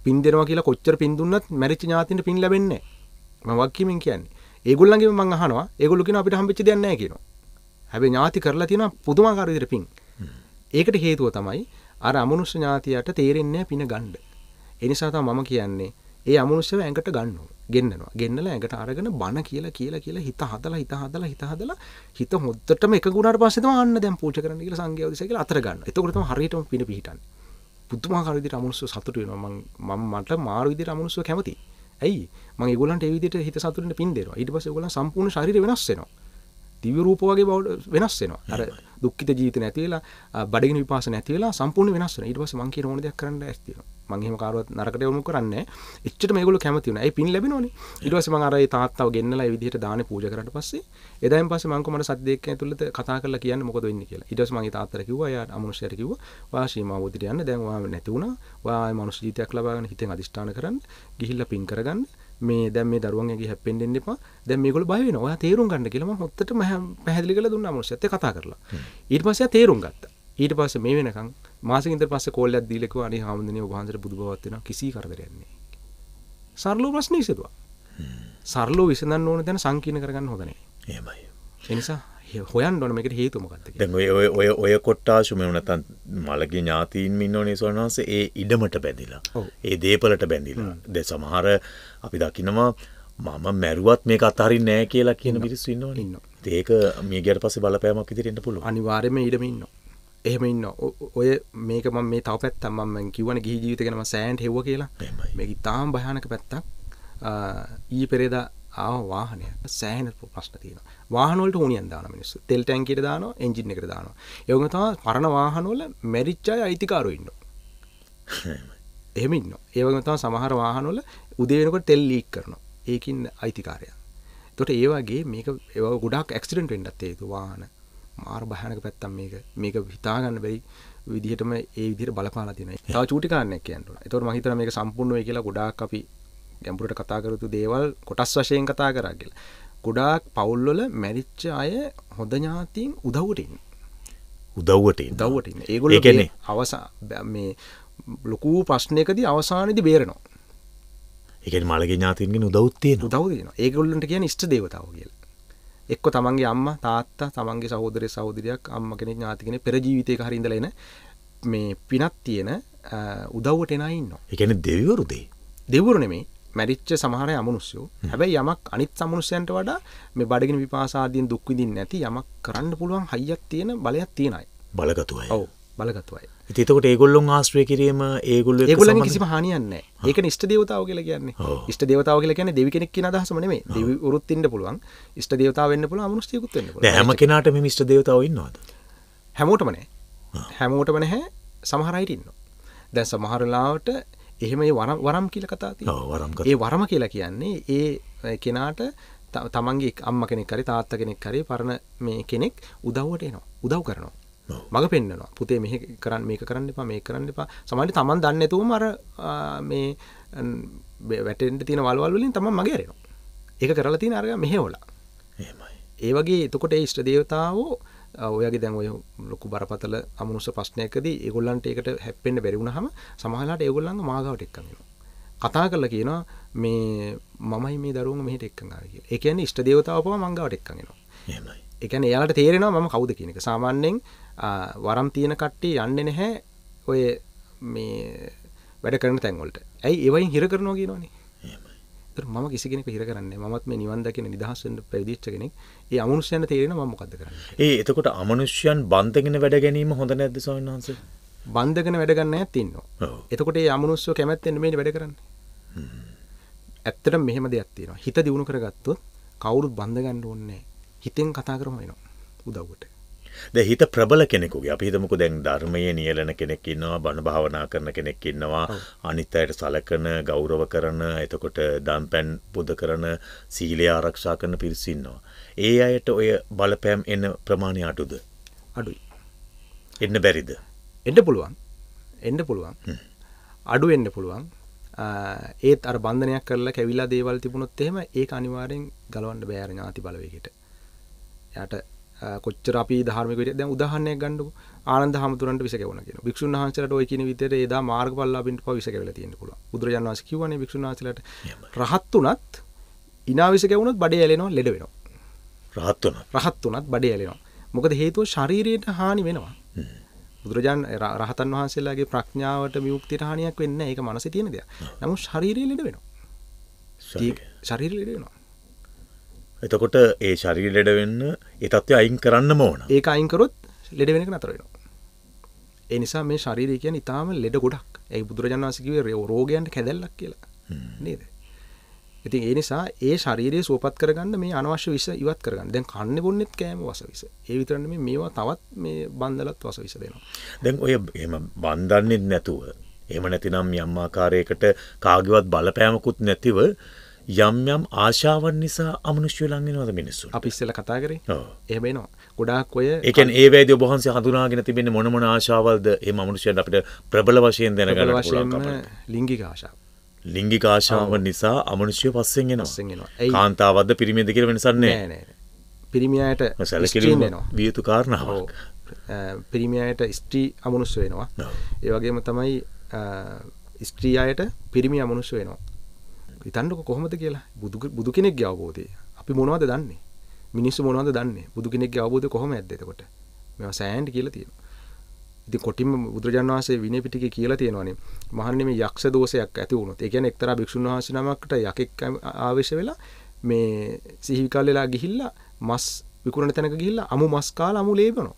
පින් දෙනවා කියලා කොච්චර පින් දුන්නත් මැරිච්ච ඥාතින්ට පින් ලැබෙන්නේ නැහැ. මම වක්කීමෙන් කියන්නේ. ඒගොල්ලන්ගෙන් මම අහනවා ඒගොල්ලෝ කියනවා අපිට හම්බෙච්ච දෙයක් නැහැ කියනවා. හැබැයි ඥාති කරලා තියෙනවා පුදුමාකාර විදිහට පින්. ඒකට හේතුව තමයි අර අමනුෂ්‍ය ඥාතියට තේරෙන්නේ නැහැ පින ගන්න. ඒ නිසා තමයි මම කියන්නේ ඒ අමනුෂ්‍යව ඇඟට ගන්නවා. ගෙන්නනවා. ගෙන්නලා ඇඟට අරගෙන බන කියලා හිත හදලා හිත හොද්දටම එක ගුණාට පස්සේ තමයි අන්න දැන් පූජා කරන්න කියලා සංඝයා උදෙසා කියලා අතර ගන්නවා. එතකොට තමයි හරියටම පින පිහිටන්නේ. පුදුමාකාර විදිහට අමනුෂ්‍ය සතුටු වෙනවා. මට මාරු විදිහට අමනුෂ්‍ය කැමතියි. ඇයි? මම ඒගොල්ලන්ට ඒ විදිහට හිත සතුටින් පින් දෙනවා. ඊට පස්සේ ඒගොල්ලන් සම්පූර්ණ ශරීරය වෙනස් වෙනවා. දිව්‍ය රූප වගේ වෙනස් වෙනවා. අර දුක්ඛිත ජීවිත නැති වෙලා බඩගිනි විපාස නැති වෙලා සම්පූර්ණ වෙනස් වෙනවා. ඊට පස්සේ මං කියන ඕන දෙයක් කරන්න ඇස් තියෙනවා. මං එහෙම කාටවත් නරකට යොමු කරන්නේ නැහැ. එච්චරම මේගොල්ලෝ කැමති වුණා. ඒ පින් ලැබෙනවනේ. ඊට පස්සේ මං අර ඒ තාත්තව ගෙන්නලා ඒ විදිහට දානේ පූජා කරාට පස්සේ එදායින් පස්සේ මං කොහමද සත් දෙකක් ඇතුළත කතා කරලා කියන්නේ මොකද වෙන්නේ කියලා. ඊට පස්සේ මං ඒ තාත්තට කිව්වා එයා අමනුෂ්‍යයට කිව්වා ඔයා සීමාවුදිට යන්න දැන් ඔයා නැති වුණා. ඔයා ආයේ මනුෂ්‍ය ජීවිතයක් ලබාගෙන හිතෙන් අදිෂ්ඨාන කරන්න ගිහිල්ලා පින් කරගන්න. මේ දැන් මේ දරුවන් ඇඟි හැප්පෙන්න දෙන්න එපා. දැන් මේගොල්ලෝ බය වෙනවා. ඔයා තේරුම් ගන්න කියලා මම හොත්තට පැහැදිලි කරලා දුන්නා මනුස්සයත් එක්ක කතා කරලා. ඊට පස්සේ තේරුම් ගත්තා. ඊට පස්සේ මේ වෙනකන් මාසෙකින් ඉඳන් පස්සේ කෝල් එකක් දීලා කිව්වා අනේ හාමුදුරනේ ඔබ වහන්සේට බුදු බවත් වෙනවා කිසි කරදරයක් නැහැ. සරලව ප්‍රශ්න විසඳුවා. සරලව විසඳන්න ඕන දැන සංකීර්ණ කරගන්න හොඳ නැහැ. එහෙමයි. ඒ නිසා හොයන්න ඕන මේකට හේතුව මොකක්ද කියලා. දැන් ඔය කොට්ටාසු මේ නැත්තම් මලගේ ඥාතීන් ඉන්නෝනේ සෝනවාස ඒ ඉඩමට බැඳිලා. ඒ දීපලට බැඳිලා. දැන් සමහර අපි දකිනවා මම මැරුවත් මේක අතහරින්නේ නැහැ කියලා කියන මිනිස්සු ඉන්නෝනේ. ඒක මේ ගියට පස්සේ බලපෑමක් විදිහට එන්න පුළුවන්. අනිවාර්යයෙන්ම ඊඩම ඉන්නවා. එහෙම ඉන්නවා. ඔය මේක මම මේ තව පැත්තක් මම කියවනේ ගිහි ජීවිතය ගැන මම සෑහෙන්න හෙව්වා කියලා. මේක ඉතාම භයානක පැත්තක්. ඊයේ පෙරේදා ආව වාහනය සෑහෙන ප්‍රශ්න තියෙනවා. වාහන වලට හුණියන් දාන මිනිස්සු. තෙල් ටැංකියට දානවා, එන්ජින් එකට දානවා. ඒ වගේම තමයි පරණ වාහන වල මැරිච්ච අය අයිතිකාරයෝ ඉන්නවා. එහෙම ඉන්නවා. ඒ වගේම තමයි සමහර වාහන වල උදේ වෙනකොට තෙල් ලීක් කරනවා. ඒකින් අයිතිකාරයා. ඒකට ඒ වගේ මේක ගොඩාක් ඇක්සිඩන්ට් වෙන්නත් හේතු වාහන. මාර භයානක පැත්තක් මේක හිතා ගන්න බැරි විදිහටම ඒ විදිහට බලපාලා තියෙනවා. තව චූටි කාරණයක් කියන්න ඕන. ඒතකොට මම හිතනවා මේක සම්පූර්ණ වෙයි කියලා ගොඩාක් අපි ගැඹුරට කතා කරතු දේවල් කොටස් වශයෙන් කතා කරා කියලා. ගොඩාක් පවුල් වල මැරිච්ච අය හොඳ ඥාතීන් උදව්වට ඉන්නේ. උදව්වට ඉන්නේ. ඒගොල්ලෝ මේ ලොකු ප්‍රශ්නයකදී අවසානයේදී බේරෙනවා. ඒ කියන්නේ මලගේ ඥාතීන්ගෙන් උදව්ත් තියෙනවා. උදව් දෙනවා. ඒගොල්ලන්ට කියන්නේ ඉෂ්ට දේවතාවෝ කියලා. එක්ක තමන්ගේ අම්මා තාත්තා තමන්ගේ සහෝදරය සහෝදරියක් අම්මා කෙනෙක් ඥාති කෙනෙක් පෙර ජීවිතයක හරි ඉඳලා එන මේ පිනක් තියෙන උදව්වට එන අය ඉන්නවා. ඒ කියන්නේ දෙවිවරු දෙවිවරු නෙමෙයි මැරිච්ච සමහර අය අමනුෂ්‍යෝ. හැබැයි යමක් අනිත් අමනුෂ්‍යයන්ට වඩා මේ බඩගිනි විපාස ආදීන් දුක් විඳින්නේ නැති යමක් කරන්න පුළුවන් හයියක් තියෙන බලයක් තියෙන අය. බලගතු අය. ඔව් බලගතු අය. ඉතින් එතකොට ඒගොල්ලොන් ආශ්‍රය කිරීම ඒගොල්ලන්ගේ කිසිම හානියක් නැහැ. ඒකනේ ඉෂ්ට දේවතාවෝ කියලා කියන්නේ. ඉෂ්ට දේවතාවෝ කියලා කියන්නේ දෙවි කෙනෙක් කියන අදහසම නෙමෙයි. දෙවිවරුත් ඉන්න පුළුවන්. ඉෂ්ට දේවතාව වෙන්න පුළුවන් අමනුෂ්‍යයෙකුත් වෙන්න පුළුවන්. දැන් හැම කෙනාටම මේ ඉෂ්ට දේවතාවෝ ඉන්නවද? හැමෝටම නැහැ. හැමෝටම නැහැ. සමහර අයට ඉන්නවා. දැන් සමහර වෙලාවට එහෙම ඒ වරම් කියලා කතා තියෙනවා. ඒ වරම කියලා කියන්නේ ඒ කෙනාට තමන්ගේ අම්මා කෙනෙක් හරි තාත්තා කෙනෙක් හරි පරණ මේ කෙනෙක් උදව්වට එනවා. උදව් කරනවා. මග පෙන්නනවා. පුතේ මේක කරන්න එපා මේක කරන්න එපා. සමහරවිට තමන් දන්නේ නැතුවම අර මේ වැටෙන්න තියෙන වලවල් වලින් තමන් මගේ ඇරෙනවා. ඒක කරලා තියෙන අර මෙහෙවලා. එහෙමයි. ඒ වගේ එතකොට ඒ ඉෂ්ට දේවතාවෝ ඔයගේ දැන් ඔය ලොකු බරපතල අමනුෂ්‍ය ප්‍රශ්නයකදී ඒගොල්ලන්ට ඒකට හැප්පෙන්න බැරි වුණාම සමහරවිට ඒගොල්ලන්ගේ මාගාවට එක්කන් එනවා. කතා කරලා කියනවා මේ මමයි මේ දරුවෝ මෙහෙට එක්කන් ආවේ කියලා. ඒ කියන්නේ ඉෂ්ට දේවතාවව පව මංගාවට එක්කන් එනවා. එහෙමයි. ඒ කියන්නේ එයාලට තේරෙනවා මම කවුද කියන එක. සාමාන්‍යයෙන් වරම් තියෙන කට්ටිය යන්නේ නැහැ ඔය මේ වැඩ කරන තැන් වලට. ඇයි ඒ වයින් හිර කරනවා කියනවනේ. එහෙමයි. ඒතර මම කිසි කෙනෙක් හිර කරන්නේ නැහැ. මමත් මේ නිවන් දකින නිදහස් වෙන්න ප්‍රවිදිච්ච කෙනෙක්. ඒ අමනුෂ්‍යයන්ට තේරෙනවා මම මොකද්ද කරන්නේ. එතකොට අමනුෂ්‍යයන් බන්ධගෙන වැඩ ගැනීම හොඳ නැද්ද ස්වාමීන් වහන්සේ? බන්ධගෙන වැඩ ගන්න නැත් ඉන්නවා. එතකොට ඒ අමනුෂ්‍යෝ කැමැත්තෙන් නෙමෙයි වැඩ කරන්නේ. ඇත්තටම මෙහෙම දෙයක් තියෙනවා. හිත දියුණු කරගත්තොත් කවුරුත් බන්ධ ගන්න ඕනේ නැහැ. හිතෙන් කතා කරම වෙනවා උදව්වට. දැන් හිත ප්‍රබල කෙනෙකුගේ අපි හිතමුකෝ දැන් ධර්මයේ නියැලෙන කෙනෙක් ඉන්නවා බණ භාවනා කරන කෙනෙක් ඉන්නවා අනිත් අයට සලකන ගෞරව කරන එතකොට දන්පැන් පුද කරන සීලය ආරක්ෂා කරන පිරිස ඉන්නවා. ඒ අයට ඔය බලපෑම් එන ප්‍රමාණය අඩුද? අඩුයි. එන්න බැරිද? එන්න පුළුවන්. අඩු වෙන්න පුළුවන්. ඒත් අර බන්ධනයක් කරලා කැවිලා දේවල් තිබුණොත් එහෙම ඒක අනිවාර්යෙන් ගලවන්න බෑ අර ඥාති බලවේගයට. එයාට කොච්චර අපි ධර්මික විදිහට දැන් උදාහරණයක් ගන්නකො ආනන්ද හැමතුරන්ට විස ගැවුණා කියනවා. භික්ෂුන් වහන්සේලාට ওই කියන විදිහට එදා මාර්ගඵලලාභින්ට පව විස ගැවලා තියෙන්න පුළුවන්. බුදුරජාණන් වහන්සේ කිව්වනේ භික්ෂුන් වහන්සේලාට රහත් උනත් ඉනා විස ගැවුණොත් බඩේ ඇලෙනවා ලෙඩ වෙනවා. රහත් උනත් බඩේ ඇලෙනවා. මොකද හේතුව ශරීරයට හානි වෙනවා. බුදුරජාණන් රහතන් වහන්සේලාගේ ප්‍රඥාවට විමුක්තියට හානියක් වෙන්නේ නැහැ. ඒක මනසේ තියෙන දෙයක්. නමුත් ශරීරය ලෙඩ වෙනවා. ශරීරය ලෙඩ වෙනවා. එතකොට ඒ ශරීරය ලෙඩ වෙන්න ඒ තත්ත්වය අයින් කරන්නම ඕන. ඒක අයින් කරොත් ලෙඩ වෙන එක නතර වෙනවා. ඒ නිසා මේ ශරීරය කියන්නේ ඊටාම ලෙඩ ගොඩක්. ඒ බුදුරජාණන් වහන්සේ කිව්වේ රෝගයන්ට කැදැල්ලක් කියලා. නේද? ඉතින් ඒ නිසා ඒ ශරීරය සුවපත් කරගන්න මේ අනවශ්‍ය විස ඉවත් කරගන්න. දැන් කන්නේ බොන්නෙත් කෑම වස විස. ඒ විතර නෙමෙයි මේවා තවත් මේ බන්දලත් වස විස දෙනවා. දැන් ඔය එහෙම බන්දන්නේ නැතුව එහෙම නැතිනම් යම් ආකාරයකට කාගේවත් බලපෑමකුත් නැතිව යම් ආශාවන් නිසා අමනුෂ්‍ය ලං වෙනවද මිනිස්සු? අපි ඉස්සෙල්ලා කතා කරේ. එහෙම එනවා. ගොඩාක් ඔය ඒ කියන්නේ ඒ වේදී ඔබ වහන්සේ හඳුනාගෙන තිබෙන්නේ මොන ආශාවල්ද? ඒ අමනුෂ්‍යයන්ට අපිට ප්‍රබල වශයෙන් දැනගන්න පුළුවන්. ලිංගික ආශාව. ලිංගික ආශාවන් නිසා අමනුෂ්‍ය පස්සෙන් එනවා. කාන්තාවද්ද පිරිමියද කියලා වෙනසක් නැහැ. නෑ. පිරිමියාට සැලකිලිම විය යුතු කාරණාවක්. පිරිමියාට ස්ත්‍රී අමනුෂ්‍ය වෙනවා. ඒ වගේම තමයි ස්ත්‍රී අයට පිරිමි අමනුෂ්‍ය වෙනවා. හිතන්නකො කොහොමද කියලා බුදු කෙනෙක්ගේ අවබෝධය අපි මොනවද දන්නේ? මිනිස්සු මොනවද දන්නේ? බුදු කෙනෙක්ගේ අවබෝධය කොහොමද එතකොට? මේවා සෑහෙන්න කියලා තියෙනවා. ඉතින් කොටින්ම බුදුරජාණන් වහන්සේ විනය පිටකේ කියලා තියෙනවානේ මහන්නේ මේ යක්ෂ දෝෂයක් ඇති වුණොත් ඒ කියන්නේ එක්තරා භික්ෂුන් වහන්සේ නමකට යකෙක් ආවේශ වෙලා මේ සිහි විකල් වෙලා ගිහිල්ලා මස් විකුණන තැනක ගිහිල්ලා අමු මස් කාලා අමු ලේබනවා.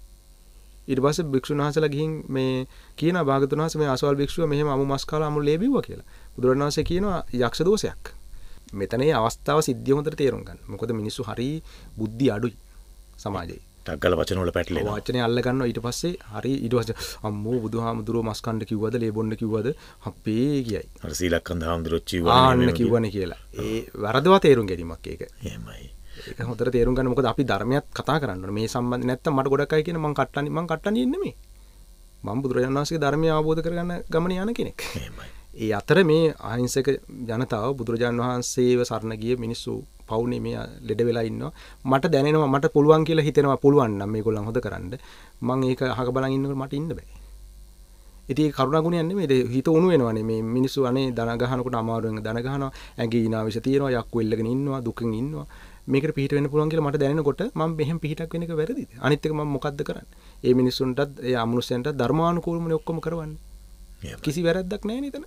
ඊට පස්සේ භික්ෂුන් වහන්සේලා ගිහින් මේ කියනවා භාගතුන් වහන්සේ මේ අසවල් භික්ෂුව මෙහෙම අමු මස් කාලා අමු ලේබිව්වා කියලා. බුදුරජාණන් වහන්සේ කියනවා යක්ෂ දෝෂයක්. මෙතන මේ අවස්ථාව සිද්ධිය හොඳට තේරුම් ගන්න. මොකද මිනිස්සු හරි බුද්ධි අඩුයි සමාජයේ. ටග්ගල වචන වල පැටලෙනවා. වචනේ අල්ල ගන්නවා ඊට පස්සේ හරි ඊට පස්සේ අම්මෝ බුදුහාමුදුරුවෝ මස් කන්න කිව්වද ලේ බොන්න කිව්වද අපේ කියයි. අර සීලක්කන්ද හාමුදුරුවෝ කිව්වනේ කියලා. ඒ වරදවා තේරුම් ගැනීමක් ඒක. එහෙමයි. ඒක හොඳට තේරුම් ගන්න. මොකද අපි ධර්මයක් කතා කරන්න ඕනේ. මේ සම්බන්ධ නැත්තම් මට ගොඩක් අය කියන මං කට්ටනිය නෙමෙයි. මම බුදුරජාණන් වහන්සේගේ ධර්මය අවබෝධ කරගන්න ගමනේ යන කෙනෙක්. එහෙමයි. ඒ අතර මේ අහිංසක ජනතාව බුදුරජාණන් වහන්සේව සරණ ගිය මිනිස්සු පවුනේ මේ ලෙඩ වෙලා ඉන්නවා. මට දැනෙනවා මට පුළුවන් කියලා හිතෙනවා පුළුවන් නම් මේගොල්ලන් හොද කරන්න. මම ඒක අහක බලන් ඉන්නකොට මට ඉන්න බෑ. ඉතින් කරුණාගුණයක් නෙමෙයි හිත උණු වෙනවනේ මේ මිනිස්සු අනේ දන ගහනකොට අමාරුවෙන් දන ගහනවා. ඇඟේ ඉනාවිෂ තියෙනවා යක්කු එල්ලගෙන ඉන්නවා දුකෙන් ඉන්නවා. මේකට පිහිට වෙන්න පුළුවන් කියලා මට දැනෙනකොට මම මෙහෙම පිහිටක් වෙන එක වැරදිද? අනිත් එක මම මොකද්ද කරන්නේ? ඒ මිනිස්සුන්ටත් ඒ අමනුෂ්‍යයන්ටත් ධර්මානුකූලවනේ ඔක්කොම කරවන්නේ. කිසි වැරද්දක් නැහැ නේද?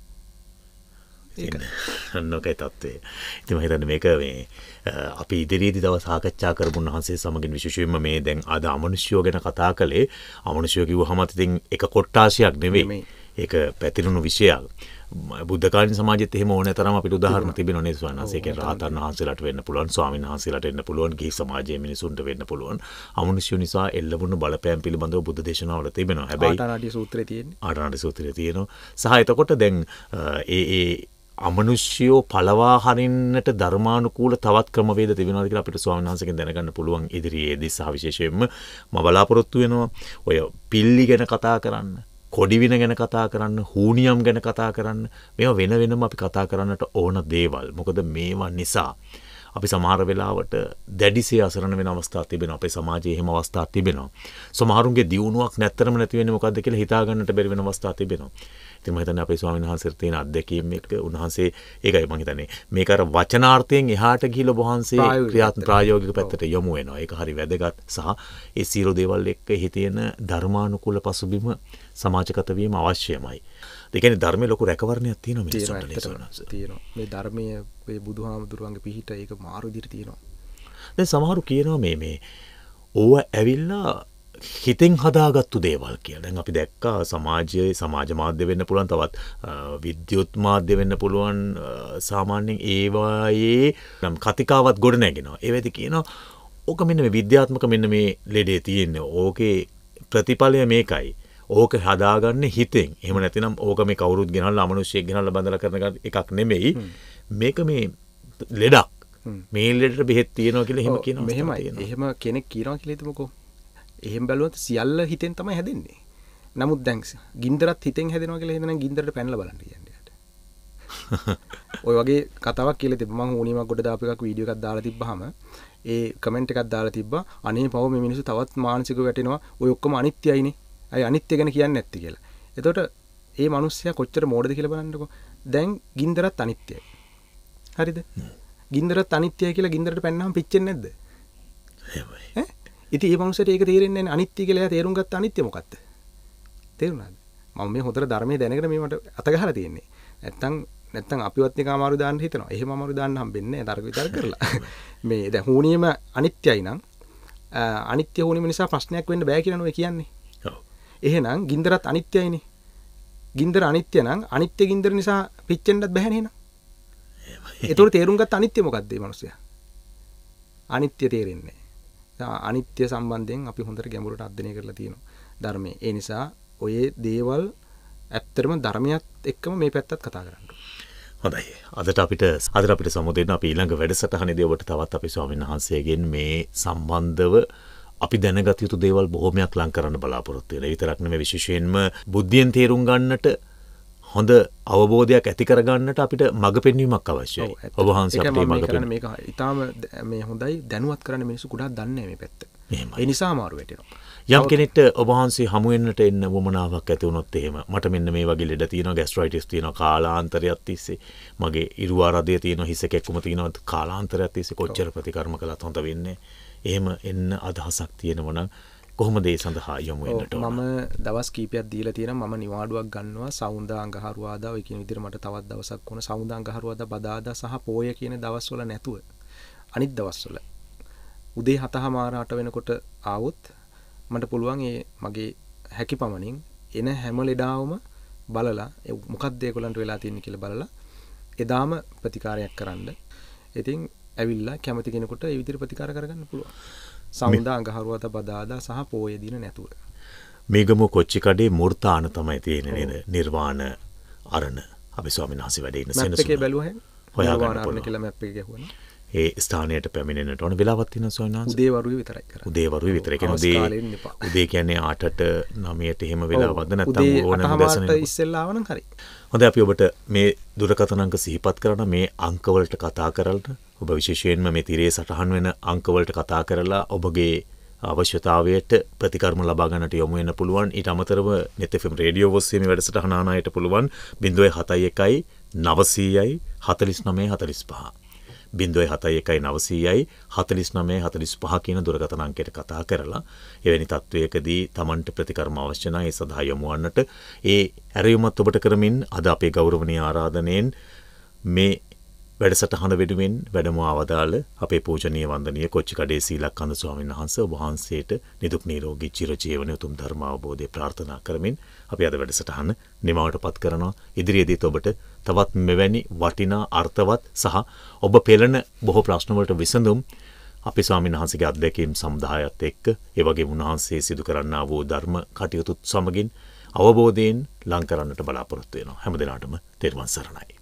නොකයි තත්ත්වය. ඉතින් මම හිතන්නේ මේක මේ අපි ඉදිරියේදී තව සාකච්ඡා කරමුන් වහන්සේ සමගින් විශේෂයෙන්ම මේ දැන් අද අමනුෂ්‍යෝ ගැන කතා කළේ අමනුෂ්‍යෝ කිව්වහම ඉතින් එක කොට්ටාසියක් නෙවෙයි. ඒක පැතිරුණු විෂයක්. බුද්ධ කාලීන සමාජෙත් එහෙම ඕනෑ තරම් අපිට උදාහරණ තිබෙනවා නේද ස්වාමීන් වහන්සේ. ඒ රහතන් වහන්සේලාට වෙන්න පුළුවන්, ස්වාමීන් වහන්සේලාට වෙන්න පුළුවන්, ගිහි සමාජයේ මිනිසුන්ට වෙන්න පුළුවන්. අමනුෂ්‍ය නිසා එල්ලවුණු බලපෑම් පිළිබඳව බුද්ධ දේශනාවල තිබෙනවා. හැබැයි ආටානාටි සූත්‍රයේ තියෙන්නේ. ආටානාටි සූත්‍රයේ තියෙනවා. සහ එතකොට දැන් ඒ අමනුෂ්‍යෝ පළවා හරින්නට ධර්මානුකූල තවත් ක්‍රමවේද තිබෙනවාද කියලා අපිට ස්වාමීන් වහන්සේගෙන් දැනගන්න පුළුවන් ඉදිරියේදී. සහ විශේෂයෙන්ම මම බලාපොරොත්තු වෙනවා ඔය පිල්ලි ගැන කතා කරන්න, කොඩිවින ගැන කතා කරන්න, හූනියම් ගැන කතා කරන්න. මේවා වෙන වෙනම අපි කතා කරන්නට ඕන දේවල්. මොකද මේවා නිසා අපි සමහර වෙලාවට දැඩිසේ අසරණ වෙන අවස්ථා තිබෙනවා. අපේ සමාජයේ එහෙම අවස්ථා තිබෙනවා. සමහරුන්ගේ දියුණුවක් නැත්තරම නැති වෙන්නේ මොකද්ද කියලා හිතා ගන්නට බැරි වෙන අවස්ථා තිබෙනවා. ඉතින් මම හිතන්නේ අපේ ස්වාමීන් වහන්සේට තියෙන අත්දැකීම් එක්ක උන්වහන්සේ ඒකයි මම හිතන්නේ මේක අර වචනාර්ථයෙන් එහාට ගිහිල්ලා වහන්සේ ප්‍රායෝගික පැත්තට යොමු වෙනවා. ඒක හරි වැදගත්. සහ ඒ සියලු දේවල් එක්ක එහි තියෙන ධර්මානුකූල පසුබිම සමාජගත වීම අවශ්‍යමයි. ඒ කියන්නේ ධර්මයේ ලොකු රැකවරණයක් තියෙනවා මිනිස්සුන්ට නේද? තියෙනවා. මේ ධර්මයේ මේ බුදුහාමුදුරුවන්ගේ පිහිට ඒක මාරු විදිහට තියෙනවා. දැන් සමහරු කියනවා මේ ඕව ඇවිල්ලා හිතෙන් හදාගත්තු දේවල් කියලා. දැන් අපි දැක්කා සමාජයේ සමාජ මාධ්‍ය වෙන්න පුළුවන්, තවත් විද්‍යුත් මාධ්‍ය වෙන්න පුළුවන්. සාමාන්‍යයෙන් ඒවායේ නම් කතිකාවත් ගොඩ නැගෙනවා. ඒ වෙද්දී කියනවා ඕක මෙන්න මේ විද්‍යාත්මක මෙන්න මේ ලෙඩේ තියෙන්නේ. ඕකේ ප්‍රතිඵලය මේකයි. ඕක හදාගන්නේ හිතෙන්. එහෙම නැතිනම් ඕක මේ කවුරුත් ගෙනල්ලා අමනුෂ්‍යයෙක් ගෙනල්ලා බඳලා කරන එකක් නෙමෙයි. මේක මේ ලෙඩක්. මේ ලෙඩට බෙහෙත් තියෙනවා කියලා එහෙම කියනවා. මෙහෙමයි. එහෙම කෙනෙක් කියනවා කියලා හිතමුකෝ. එහෙම බැලුවොත් සියල්ල හිතෙන් තමයි හැදෙන්නේ. නමුත් දැන් ගින්දරත් හිතෙන් හැදෙනවා කියලා හිතනනම් ගින්දරට පැනලා බලන්න කියන්නේ. ඔය වගේ කතාවක් කියලා තිබ්බ මම ඕනියමක් ගොඩ දාපු එකක් වීඩියෝ එකක් දාලා තිබ්බහම ඒ කමෙන්ට් එකක් දාලා තිබ්බා අනේ පව මේ මිනිස්සු තවත් මානසිකව වැටෙනවා ඔය ඔක්කොම අනිත්‍යයිනේ අය අනිත්‍ය ගැන කියන්නේ නැති කියලා. එතකොට ඒ මිනිස්සයා කොච්චර මෝඩද කියලා බලන්නකෝ. දැන් ගින්දරත් අනිත්‍යයි. හරිද? ගින්දරත් අනිත්‍යයි කියලා ගින්දරට පැන්නාම පිච්චෙන්නේ නැද්ද? එහෙමයි. ඉතින් මේ මිනිස්සට ඒක තේරෙන්නේ නැහැ. අනිත්‍ය කියලා එයා තේරුම් ගත්ත අනිත්‍ය මොකක්ද? තේරුණාද? මම මේ හොතර ධර්මයේ දැනගෙන මේ මට අත ගහලා තියෙන්නේ. නැත්තම් අපිවත් එක අමාරු දාන්න හිතනවා. එහෙම අමාරු දාන්න හම්බෙන්නේ නැහැ. තර්ක විතර කරලා. මේ දැන් හුනියම අනිත්‍යයි නම් අනිත්‍ය හුනියම නිසා ප්‍රශ්නයක් වෙන්න බෑ කියලා නෝ කියන්නේ. ඔව්. එහෙනම් ගින්දරත් අනිත්‍යයිනේ. ගින්දර අනිත්‍ය නම් අනිත්‍ය ගින්දර නිසා පිච්චෙන්නත් බෑනේ එහෙනම්. ඒතකොට තේරුම් ගත්ත අනිත්‍ය මොකක්ද මේ මිනිස්සයා? අනිත්‍ය තේරෙන්නේ නැහැ. අනිත්‍ය සම්බන්ධයෙන් අපි හොඳට ගැඹුරට අධ්‍යයනය කරලා තියෙනවා ධර්මයේ. ඒ නිසා ඔය දේවල් ඇත්තටම ධර්මයත් එක්කම මේ පැත්තත් කතා කරන්න. හොඳයි. අදට අපිට සමුදෙන්න අපි ඊළඟ වැඩසටහනේදී ඔබට තවත් අපි ස්වාමීන් වහන්සේගෙන් මේ සම්බන්ධව අපි දැනගත යුතු දේවල් බොහොමයක් ලං කරන්න බලාපොරොත්තු වෙනවා. ඒ විතරක් නෙමෙයි විශේෂයෙන්ම බුද්ධියෙන් තේරුම් ගන්නට හොඳ අවබෝධයක් ඇති කර ගන්නට අපිට මඟ පෙන්වීමක් අවශ්‍යයි. ඔබ වහන්සේ අපිට මඟ පෙන්වන්න මේක ඊටාම මේ හොඳයි දැනුවත් කරන්න මිනිස්සු ගොඩක් දන්නේ නැහැ මේ පැත්ත. ඒ නිසා අමාරු වෙටෙනවා. යම් කෙනෙක්ට ඔබ වහන්සේ හමු වෙන්නට එන්න වමනාවක් ඇති වුණොත් එහෙම මට මෙන්න මේ වගේ ලෙඩ තියෙනවා ગેස්ට්‍රයිටිස් තියෙනවා කාලාන්තරයක් තිස්සේ මගේ ඉරුවාරදය තියෙනවා හිස කැක්කුම තියෙනවා කාලාන්තරයක් තිස්සේ කොච්චර ප්‍රතිකර්ම කළත් හොඳ වෙන්නේ. එහෙම එන්න අදහසක් තියෙනවා නම් කොහොමද ඒ සඳහා යොමු වෙන්නට ඕන? මම දවස් කීපයක් දීලා තියෙනවා. මම නිවාඩුවක් ගන්නවා සවුන්දා අඟහරුවාදා ඔය කියන විදිහට මට තවත් දවසක් ඕන සවුන්දා අඟහරුවාදා බදාදා සහ පෝය කියන දවස්වල නැතුව අනිත් දවස්වල උදේ 7:00 වෙනකොට ආවොත් මට පුළුවන් ඒ මගේ හැකි පමණින් එන හැම ලෙඩාවම බලලා මොකක්ද ඒගොල්ලන්ට වෙලා තියෙන්නේ කියලා බලලා එදාම ප්‍රතිකාරයක් කරන්න. ඉතින් ඇවිල්ලා කැමති කෙනෙකුට ඒ විදිහට ප්‍රතිකාර කරගන්න පුළුවන්. සමුදා අඟහරුවාදා බදාදා සහ පෝය දින නැතුව. මේගම කොච්චිකඩේ මූර්තාන තමයි තියෙන්නේ නේද? නිර්වාණ අරණ අපි ස්වාමීන් වහන්සේ වැඩ ඉන්න සෙනසුන. මැප් එකේ බැලුවා හැම. නිර්වාණ අරණ කියලා මැප් එකේ ගහුවා. ඒ ස්ථානයට පැමිණෙන්නට ඕන වෙලාවක් තියෙනවා ස්වාමීන් වහන්සේ. උදේවරුේ විතරයි කරන්නේ. උදේවරුේ විතරයි. කියන්නේ උදේ කියන්නේ 8ට 9ට එහෙම වෙලාවක්ද නැත්නම් ඕනම දවසක ඉස්සෙල්ලා ආවනම් හරි. හොඳයි අපි ඔබට මේ දුරකථන අංක සිහිපත් කරන මේ අංකවලට කතා කරලා ඔබ විශේෂයෙන්ම මේ තිරේ සටහන් වෙන අංකවලට කතා කරලා ඔබගේ අවශ්‍යතාවයට ප්‍රතිකර්ම ලබා ගන්නට යොමු වෙන්න පුළුවන්. ඊට අමතරව net FM රේඩියෝ ඔස්සේ මේ වැඩසටහන ආනයට පුළුවන් 071 900යි 49 45 071 900යි 49 45 කියන දුරකථන අංකයට කතා කරලා එවැනි තත්වයකදී Tamanට ප්‍රතිකර්ම අවශ්‍ය නම් ඒ සඳහා යොමු වන්නට ඒ ඇරයුමත් ඔබට කරමින් අද අපේ ගෞරවනීය ආරාධනෙන් මේ වැඩසටහන වෙනුවෙන් වැඩම අවදාළ අපේ පූජනීය වන්දනීය කොච්චිකඩේ සීලක්කන්ද ස්වාමීන් වහන්සේ ඔබ වහන්සේට නිදුක් නිරෝගී චිරජීවන උතුම් ධර්ම අවබෝධය ප්‍රාර්ථනා කරමින් අපි අද වැඩසටහන නිමවටපත් කරනවා. ඉදිරියේදීත් ඔබට තවත් මෙවැනි වටිනා අර්ථවත් සහ ඔබ පෙළෙන බොහෝ ප්‍රශ්න වලට විසඳුම් අපේ ස්වාමීන් වහන්සේගේ අත්දැකීම් සමුදායත් එක්ක ඒ වගේම උන්වහන්සේ සිදු කරන්නා වූ ධර්ම කටයුතු සමගින් අවබෝධයෙන් ලං කරන්නට බලාපොරොත්තු වෙනවා. හැම දිනකටම තෙරුවන් සරණයි.